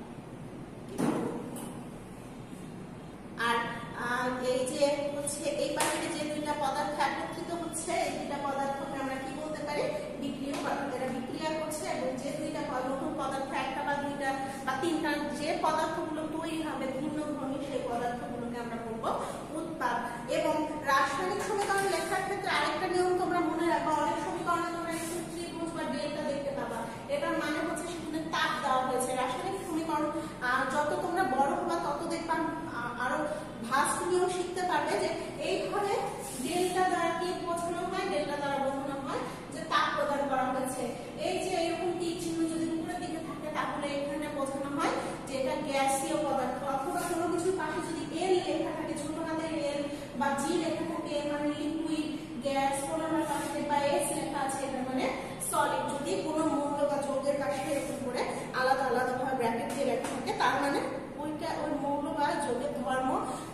আর এই যে হচ্ছে এই পানিতে যে দুইটা পদার্থ একত্রিত হচ্ছে, এই দুইটা পদার্থকে আমরা কি বলতে পারি? বিক্রিয়ক পদার্থ। এরা বিক্রিয়া করছে এবং যে দুইটা নতুন পদার্থ, একটা বা দুইটা বা তিনটা, যে পদার্থগুলো তৈরি হবে ভিন্ন ধর্মী, সেই পদার্থগুলোকে আমরা বলবো উৎপাদ। এবং রাসায়নিক সমীকরণ লেখার ক্ষেত্রে আরেকটা নিয়ম তোমরা মনে রাখবা, অনেক সমীকরণে তোমরা একটু ত্রিভুজ বা ডেল্টা দেখতে পাবা। এটার মানে হচ্ছে সেখানে তাপ দেওয়া হয়েছে। রাসায়নিক সমীকরণ যত তোমরা বড় হবা তত দেখবা আরো ভাস্ট নিয়ম শিখতে পারবে যে এইভাবে ডেল্টা দ্বারা কি বোঝানো হয়, ডেল্টা দ্বারা বোঝানো হয় যে তাপ প্রদান করা হয়েছে। এই যে এরকম তীর চিহ্ন যদি উপরের দিকে থাকে তাহলে এখানে বোঝানো হয় যে এটা গ্যাসীয় পদার্থ। অথবা কোনো কিছুর পাশে যদি এল লেখা থাকে, ছোট হাতের এল, বা জি লেখা থাকে মানে লিকুইড, গ্যাস, কোনোটার পাশে বা এস লেখা আছে এটা মানে সলিড। যদি কোনো মৌল বা যৌগের পাশে এরকম করে আলাদা আলাদা ভাবে ব্র্যাকেট দিয়ে লেখা থাকে তার মানে ওইটা ওই মৌল বা যৌগের ধর্ম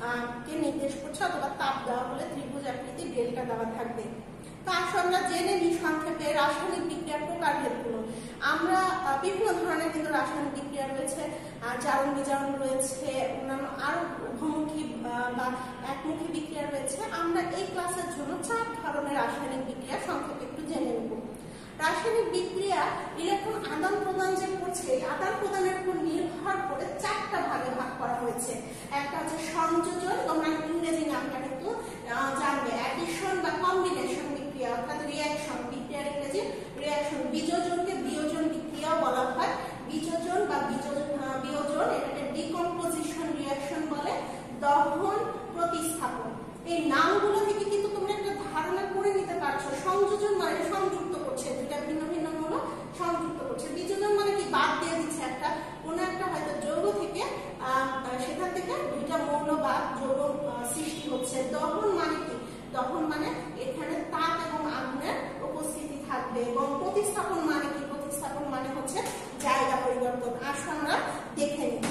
কে নির্দেশ করছে, অথবা তাপ দেওয়া হলে ত্রিভুজ আকৃতি ডেল্টা দেওয়া থাকবে। তো আসলে আমরা জেনে নিই সংক্ষেপে রাসায়নিক বিক্রিয়ার প্রকারভেদগুলো। আমরা বিভিন্ন ধরনের কিন্তু রাসায়নিক বিক্রিয়া রয়েছে, জারণ বিজারণ রয়েছে, অন্যান্য আরো উভমুখী বা একমুখী বিক্রিয়া রয়েছে। আমরা এই ক্লাসের জন্য 4 ধরনের রাসায়নিক বিক্রিয়া সংক্ষেপে একটু জেনে নেব। রাসায়নিক বিক্রিয়া ইলেকট্রন আদান প্রদান যে করছে, আদান প্রদানের উপর নির্ভর করে 4টা ভাগে ভাগ করা হয়েছে। একটা হচ্ছে সংযোজন, তোমরা ইংরেজি নামটা কিন্তু জানবে, অ্যাডিশন বা কম্বিনেশন বিক্রিয়া, অর্থাৎ রিঅ্যাকশন। বিক্রিয়ার ইংরেজি রিঅ্যাকশন। বিযোজনকে বিয়োজন বিক্রিয়াও বলা হয়। বিযোজন বা বিয়োজন এটাকে ডিকম্পোজিশন রিঅ্যাকশন বলে। দহন, প্রতিস্থাপন। এই নামগুলো থেকে কিন্তু তোমরা একটা ধারণা করে নিতে পারছো। সংযোজন মানে সংযুক্ত করছে, দুইটা ভিন্ন ভিন্ন মৌল সংযুক্ত করছে। বিযোজন মানে কি? বাদ দিয়ে দিচ্ছে একটা, কোনো একটা হয়তো যৌগ থেকে সেখান থেকে দুইটা মৌল বা যৌগ সৃষ্টি হচ্ছে। দহন মানে কি? দহন মানে এখানে তাপ এবং আগুনের উপস্থিতি থাকবে। এবং প্রতিস্থাপন মানে কি? প্রতিস্থাপন মানে হচ্ছে জায়গা পরিবর্তন। আসলে আমরা দেখে নিই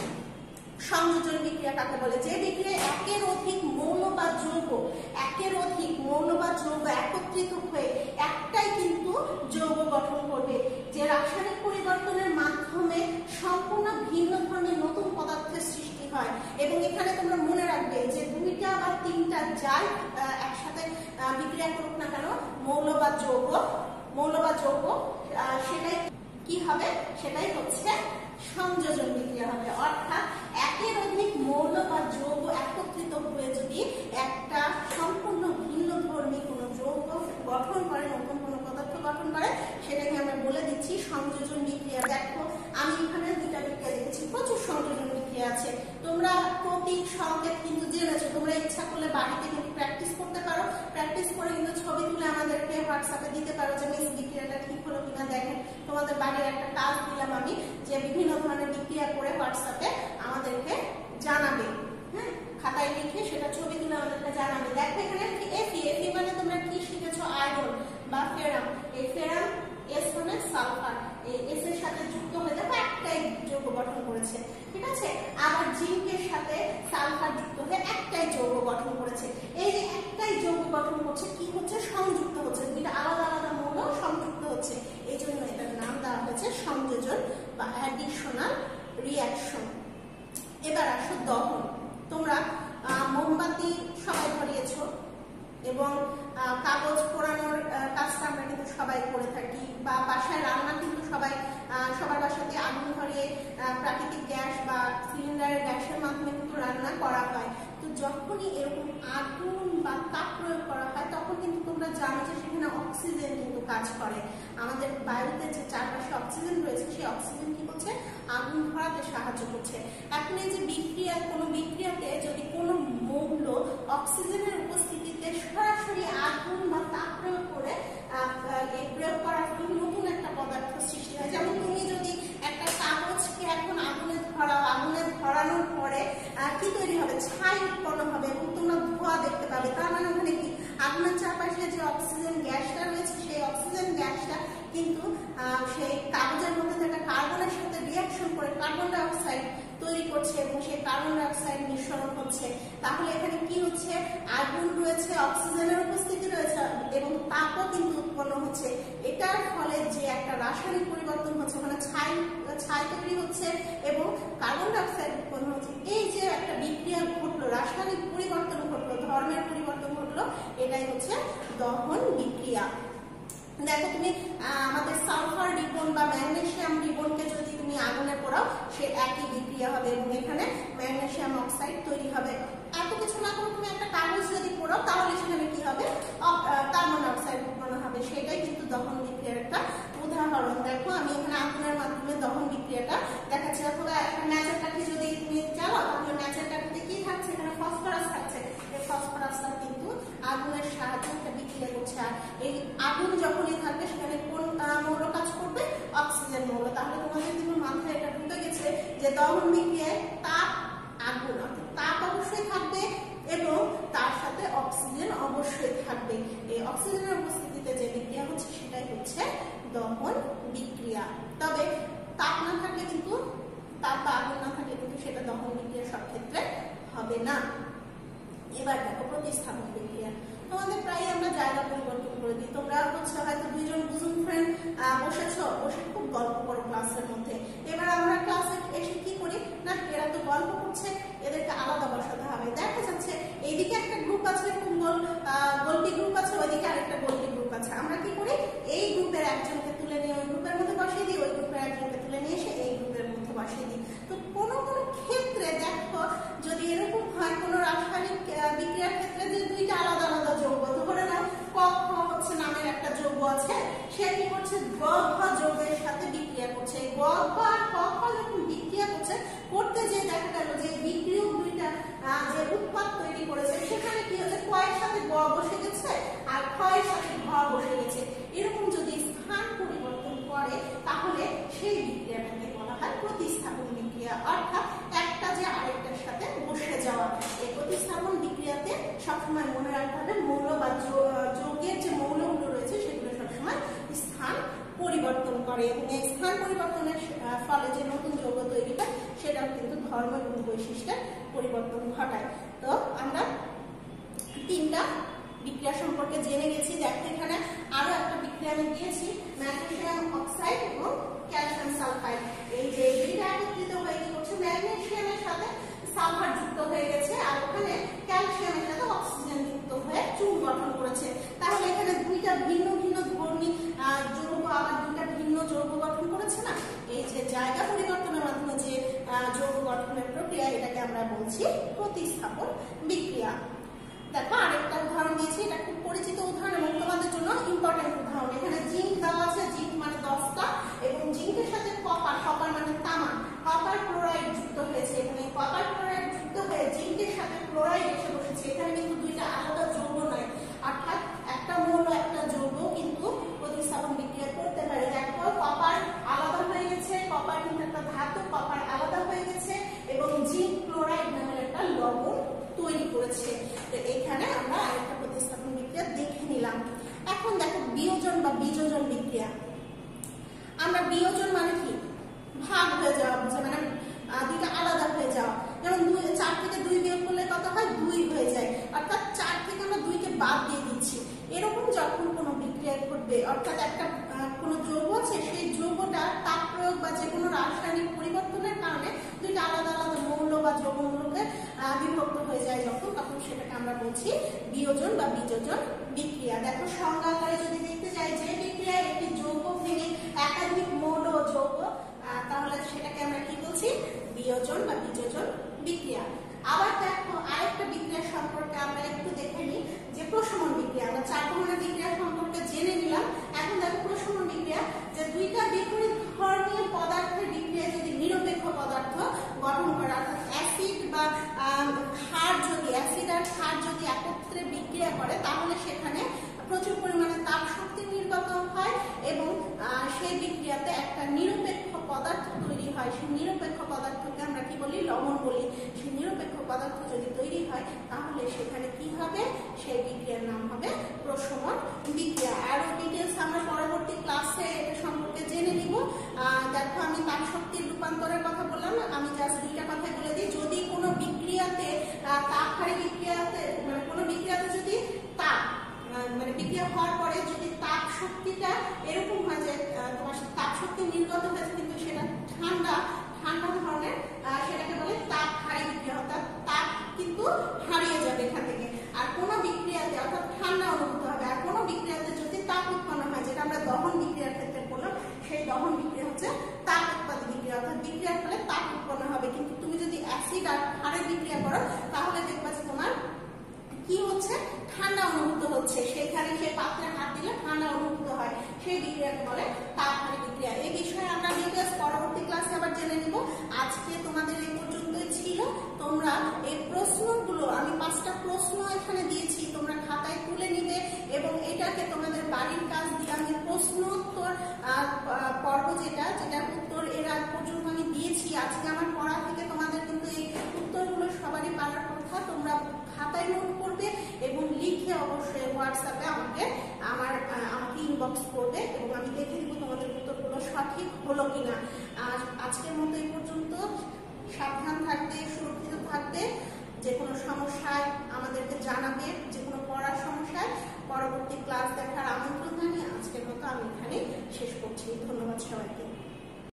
সংযোজন বিক্রিয়া কাকে বলে। যে বিক্রিয়ায় একের অধিক মৌল বা যৌগ একত্রিত হয়ে একটাই কিন্তু যৌগ গঠন করবে। যে রাসায়নিক পরিবর্তনের মাধ্যমে সম্পূর্ণ ভিন্ন ধরনের নতুন পদার্থের সৃষ্টি হয়। এবং এখানে তোমরা মনে রাখবে যে দুইটা বা তিনটা যাই একসাথে বিক্রিয়া করুক না কেন, মৌল বা যৌগ সেটাই কি হবে? সেটাই হচ্ছে সংযোজন বিক্রিয়া হবে। অর্থাৎ একের অধিক মৌল বা যৌগ একত্রিত হয়ে যদি একটা সম্পূর্ণ ভিন্ন ধর্মী কোনো যৌগ গঠন করে, নতুন কোনো পদার্থ গঠন করে, সেটাকে আমরা বলে দিচ্ছি সংযোজন বিক্রিয়া। দেখো আমি এখানে দুইটা বিক্রিয়া দেখেছি, প্রচুর সংযোজন বিক্রিয়া আছে। তোমরা প্রতীক সংকেত কিন্তু জেনেছো। তোমরা ইচ্ছা করলে বাড়িতে কিন্তু প্র্যাকটিস করতে পারো। প্র্যাকটিস করে কিন্তু ছবি তুলে আমাদেরকে হোয়াটসঅ্যাপে দিতে পারো যে মিস বিক্রিয়াটা ঠিক হলো কিনা দেখেন। তোমাদের বাড়ির একটা কাজ দিলাম আমি, যে বিভিন্ন ধরনের বিক্রিয়া করে হোয়াটসঅ্যাপে আমাদেরকে জানাবে। হ্যাঁ, খাতায় লিখে সেটা ছবি তুলে আমাদেরকে জানাবে। দেখো এখানে এফি মানে তোমরা কি শিখেছো? আয়রন বা ফেরাম। এই ফেরাম এস মানে সালফার, এই এস এর সাথে যুক্ত হয়ে দেখো একটাই যৌগ গঠন করেছে। ঠিক আছে, আবার জিঙ্কের সাথে সালফার যুক্ত হয়ে একটাই যৌগ গঠন করেছে। এই যে একটাই যৌগ গঠন করছে কি হচ্ছে? সংযুক্ত হচ্ছে, দুইটা আলাদা আলাদা মৌল সংযুক্ত হচ্ছে। এই জন্য এটার নাম দেওয়া হয়েছে সংযোজন বা অ্যাডিশনাল রিঅ্যাকশন। এবার আসো দহন। তোমরা মোমবাতি সবাই ধরিয়েছো এবং কাগজ পোড়ানোর কাজটা আমরা কিন্তু সবাই করে থাকি, বা বাসায় রান্না কিন্তু সবার বাসাতে আগুন ধরিয়ে প্রাকৃতিক গ্যাস বা সিলিন্ডারের গ্যাসের মাধ্যমে কিন্তু রান্না করা হয়। তো যখনই এরকম আগুন বা তাপ প্রয়োগ করা হয় তখন কিন্তু তোমরা জানো যে সেখানে অক্সিজেন কিন্তু কাজ করে। আমাদের বায়ুতে যে চারপাশে অক্সিজেন রয়েছে সেই অক্সিজেন কি করছে? আগুন ধরাতে সাহায্য করছে। এখন এই যে কোনো বিক্রিয়াতে যদি কোনো মৌল অক্সিজেনের উপস্থিতিতে ছাই উৎপন্ন হবে এবং তোমরা ধোঁয়া দেখতে পাবে। তার মানে ওখানে কি আগুনের চারপাশে যে অক্সিজেন গ্যাসটা রয়েছে সেই অক্সিজেন গ্যাসটা কিন্তু সেই কাগজের মধ্যে থাকা কার্বনের সাথে রিয়াকশন করে কার্বন ডাই অক্সাইড তৈরি করছে এবং সেই কার্বন ডাই অক্সাইড নিঃসরণ হচ্ছে। তাহলে এখানে কি হচ্ছে, আগুন রয়েছে, অক্সিজেনের উপস্থিতি রয়েছে এবং তাপও কিন্তু উৎপন্ন হচ্ছে। এটার ফলে যে একটা রাসায়নিক পরিবর্তন হচ্ছে, মানে ছাই তৈরি হচ্ছে এবং কার্বন ডাই অক্সাইড উৎপন্ন হচ্ছে। এই যে একটা বিক্রিয়া ঘটলো, রাসায়নিক পরিবর্তন ঘটলো, ধর্মের পরিবর্তন ঘটলো, এটাই হচ্ছে দহন বিক্রিয়া। দেখো তুমি আমাদের সালফার রিবন বা ম্যাগনেসিয়াম রিবনকে যদি তুমি আগুনে পোড়াও সে একই বিক্রিয়া হবে এবং এখানে ম্যাগনেসিয়াম অক্সাইড তৈরি হবে। এত কিছু না করে তুমি একটা কাগজ যদি পোড়াও তাহলে সেখানে কি হবে, কার্বন অক্সাইড উৎপন্ন হবে। সেটাই কিন্তু দহন বিক্রিয়ার একটা উদাহরণ। দেখো আমি এখানে আগুনের মাধ্যমে দহন বিক্রিয়াটা দেখাচ্ছি। দেখো একটা ম্যাচের কাঠি যদি তুমি চালাও তাহলে ম্যাচের কাঠিতে কি থাকছে, এখানে ফসফরাস থাকছে। এই ফসফরাসটা কিন্তু আগুনের সাহায্যে একটা বিক্রিয়া করছে। আর এই আগুন যখনই থাকবে সেখানে কোন মৌল কাজ করবে, অক্সিজেন মৌল। তাহলে তোমাদের কিন্তু মাথায় এটা ঢুকে গেছে যে দহন বিক্রিয়ায় তাপ, আগুন, তাপ অবশ্যই থাকবে এবং তার সাথে অক্সিজেন অবশ্যই থাকবে। এই অক্সিজেনের উপস্থিতিতে যে বিক্রিয়া হচ্ছে সেটাই হচ্ছে দহন বিক্রিয়া। তবে তাপ না থাকলে কিন্তু, তাপ বা আগুন না থাকলে কিন্তু সেটা দহন বিক্রিয়া সব ক্ষেত্রে হবে না। এবার দেখো প্রতিস্থাপন বিক্রিয়া। তোমাদের প্রায় আমরা জায়গা পরিবর্তন করে দিই। তোমরা হচ্ছে হয়তো দুইজন বুজুর্গ ফ্রেন্ড বসেছো, বসে খুব গল্প করো ক্লাসের মধ্যে। এবার আমরা ক্লাসে এসে কি করি না, এরা তো গল্প করছে, এদেরকে আলাদা বসাতে হবে। দেখা যাচ্ছে এইদিকে একটা গ্রুপ আছে, খুব গল্পি গ্রুপ আছে, ওইদিকে আরেকটা গল্পি গ্রুপ আছে। আমরা কি করি, এই গ্রুপের একজনকে তুলে নিয়ে ওই গ্রুপের মধ্যে বসিয়ে দিই, ওই গ্রুপের একজনকে তুলে নিয়ে এসে এই গ্রুপের মধ্যে বসিয়ে দিই। তো কোনো কোনো ক্ষেত্রে দেখো যদি এরকম হয়, কোনো রাসায়নিক বিক্রিয়ার ক্ষেত্রে যে দুইটা আলাদা আলাদা যৌগ, ধরে নাও ক হচ্ছে নামের একটা যৌগ আছে, সে কি করছে, গ যৌগের সাথে বিক্রিয়া করছে। গ আর ক যখন বিক্রিয়া করতে যে দেখা গেল যে বিক্রিয়ক দুইটা যে উৎপাদ তৈরি করেছে সেখানে কি হচ্ছে, ক এর সাথে গ বসে গেছে আর খ এর সাথে ঘ বসে গেছে। এরকম যদি স্থান পরিবর্তন করে তাহলে সেই বিক্রিয়াটাকে বলা হয় প্রতিস্থাপন বিক্রিয়া, অর্থাৎ একটা যে আরেকটার সাথে বসে যাওয়া। এই প্রতিস্থাপন বিক্রিয়াতে সবসময় মনে রাখতে হবে মৌল বা যৌগের যে মৌলগুলো রয়েছে সেগুলো সবসময় স্থান পরিবর্তন করে এবং এই স্থান পরিবর্তনের ফলে যে নতুন যৌগ তৈরি হয় সেটাও কিন্তু ধর্ম এবং বৈশিষ্ট্যের পরিবর্তন ঘটায়। তো আমরা তিনটা বিক্রিয়া সম্পর্কে জেনে গেছি। দেখো এখানে আরো একটা বিক্রিয়া আমি দিয়েছি, ম্যাগনেসিয়াম অক্সাইড এবং ক্যালসিয়াম সালফাইড। এই যে দুইটা একত্রিত হয়ে কি করছে, ম্যাগনেসিয়ামের সাথে সালফার যুক্ত হয়ে গেছে আর ওখানে ক্যালসিয়ামের সাথে অক্সিজেন যুক্ত হয়ে চুন গঠন করেছে। তাহলে এখানে দুইটা ভিন্ন ভিন্ন ধর্মী যৌগ আবার দুইটা ভিন্ন যৌগ গঠন করেছে না। এই যে জায়গা পরিবর্তনের মাধ্যমে যে যৌগ গঠনের প্রক্রিয়া, এটাকে আমরা বলছি প্রতিস্থাপন বিক্রিয়া। দেখো আরেকটা উদাহরণ দিয়েছি, এটা খুব পরিচিত উদাহরণ এবং তোমাদের জন্য ইম্পর্টেন্ট উদাহরণ। এখানে জিঙ্ক দেওয়া আছে, জিঙ্ক মানে 10টা এবং জিঙ্কের সাথে কপার, কপার মানে তামা, কপার ক্লোরাইড যুক্ত হয়েছে এবং এই কপার ক্লোরাইড যুক্ত হয়ে জিঙ্কের সাথে ক্লোরাইড এসে বসেছে। এখানে কিন্তু দুইটা আলাদা যৌগ নয়, অর্থাৎ একটা মৌল একটা যৌগ কিন্তু প্রতিস্থাপন বিক্রিয়া করতে পারে। দেখো কপার আলাদা হয়ে গেছে, কপার কিন্তু একটা ধাতু, কপার আলাদা হয়ে গেছে এবং জিঙ্ক ক্লোরাইড নামের একটা লবণ তৈরি করেছে। তো এখানে আমরা আরেকটা প্রতিস্থাপন বিক্রিয়া দেখে নিলাম। এখন দেখো বিয়োজন বা বিযোজন বিক্রিয়া। আমরা বিয়োজন মানে কি, ভাগ হয়ে যাওয়া বুঝে, মানে দুইটা আলাদা হয়ে যাওয়া। যেমন 4 থেকে 2 বিয়োগ করলে কত হয়, 2 হয়ে যায়, অর্থাৎ 4 থেকে আমরা 2কে বাদ দিয়ে দিচ্ছি। এরকম যখন কোনো বিক্রিয়া ঘটবে, অর্থাৎ একটা কোনো যৌগ আছে সেই যৌগটা তাপ প্রয়োগ বা যে কোনো রাসায়নিক পরিবর্তনের কারণে দুইটা আলাদা আলাদা মৌল বা যৌগমূলকে বিভক্ত হয়ে যায় যখন, তখন সেটাকে আমরা বলছি বিয়োজন বা বিযোজন বিক্রিয়া। দেখো সংজ্ঞা আকারে যদি দেখতে যাই, যে বিক্রিয়ায় একটি যৌগ ভেঙে একাধিক মৌল ও যৌগ, তাহলে সেটাকে আমরা কি বলছি, বিয়োজন বা বিযোজন বিক্রিয়া। আবার দেখো আরেকটা বিক্রিয়া সম্পর্কে আমরা একটু দেখে নিই, যে প্রশমন বিক্রিয়া। আমরা 4 ধরনের বিক্রিয়া সম্পর্কে জেনে নিলাম। এখন দেখো প্রশমন বিক্রিয়া, যে দুইটা বিপরীত ধর্মীয় পদার্থের বিক্রিয়া যদি নিরপেক্ষ পদার্থ গঠন করে, অর্থাৎ অ্যাসিড বা ক্ষার, যদি অ্যাসিড আর ক্ষার যদি একত্রে বিক্রিয়া করে তাহলে সেখানে প্রচুর পরিমাণে তাপ শক্তি নির্গত হয় এবং সেই বিক্রিয়াতে একটা নিরপেক্ষ পদার্থ তৈরি হয়, সেই নিরপেক্ষ পদার্থকে আমরা কি বলি? লবণ বলি। সেই নিরপেক্ষ পদার্থ যদি তৈরি হয় তাহলে সেখানে কি হবে? সেই বিক্রিয়ার নাম হবে প্রশমন বিক্রিয়া। আরো ডিটেলস আমরা পরবর্তী ক্লাসে এটা সম্পর্কে জেনে নিব। দেখো, আমি তাপ শক্তির রূপান্তরের কথা বললাম, আমি জাস্ট দুইটা কথা বলে দিই। যদি কোনো বিক্রিয়াতে তাপহারী বিক্রিয়াতে কোনো বিক্রিয়াতে যদি তাপ বিক্রিয়া হওয়ার পরে যদি তাপ শক্তিটা এরকম হয় যে তোমার তাপ শক্তি নির্গত হয়েছে কিন্তু সেটা ঠান্ডা ধরনের, সেটাকে বলে তাপহারী বিক্রিয়া, অর্থাৎ তাপ কিন্তু হারিয়ে যাবে এখান থেকে। আর কোনো বিক্রিয়াতে অর্থাৎ ঠান্ডা অনুভূত হবে। আর কোনো বিক্রিয়াতে যদি তাপ উৎপন্ন হয়, যেটা আমরা দহন বিক্রিয়ার ক্ষেত্রে বললাম, সেই দহন বিক্রিয়া হচ্ছে তাপ উৎপাদী বিক্রিয়া, অর্থাৎ বিক্রিয়ার ফলে তাপ উৎপন্ন হবে। কিন্তু তুমি যদি অ্যাসিড আর ক্ষারের বিক্রিয়া করো তাহলে দেখবা যে তোমার কি হচ্ছে? ঠান্ডা অনুভূত হচ্ছে। সেখানে সেই পাত্রে হাত দিলে ঠান্ডা অনুভূত হয়, সেই বিক্রিয়াকে বলে তাপহারী বিক্রিয়া। এই বিষয়ে আমরা ডিটেইলস পরবর্তী ক্লাসে আবার জেনে নিব। আজকে তোমাদের এই পর্যন্তই ছিল। তোমরা এই প্রশ্নগুলো, আমি 5টা প্রশ্ন এখানে দিয়েছি, তোমরা খাতায় তুলে নিবে এবং এটাকে তোমাদের বাড়ির কাজ দিয়ে আমি প্রশ্নোত্তর পর্ব যেটার উত্তর এর আগ পর্যন্ত আমি দিয়েছি, আজকে আমার পড়া থেকে তোমাদের কিন্তু এই উত্তরগুলো সবারই পারার কথা। তোমরা খাতায় নোট করবে এবং লিখে অবশ্যই হোয়াটসঅ্যাপে আমাকে ইনবক্স করবে এবং আমি দেখে দিব তোমাদের উত্তরগুলো সঠিক হলো কিনা। আজকের মতো এই পর্যন্ত।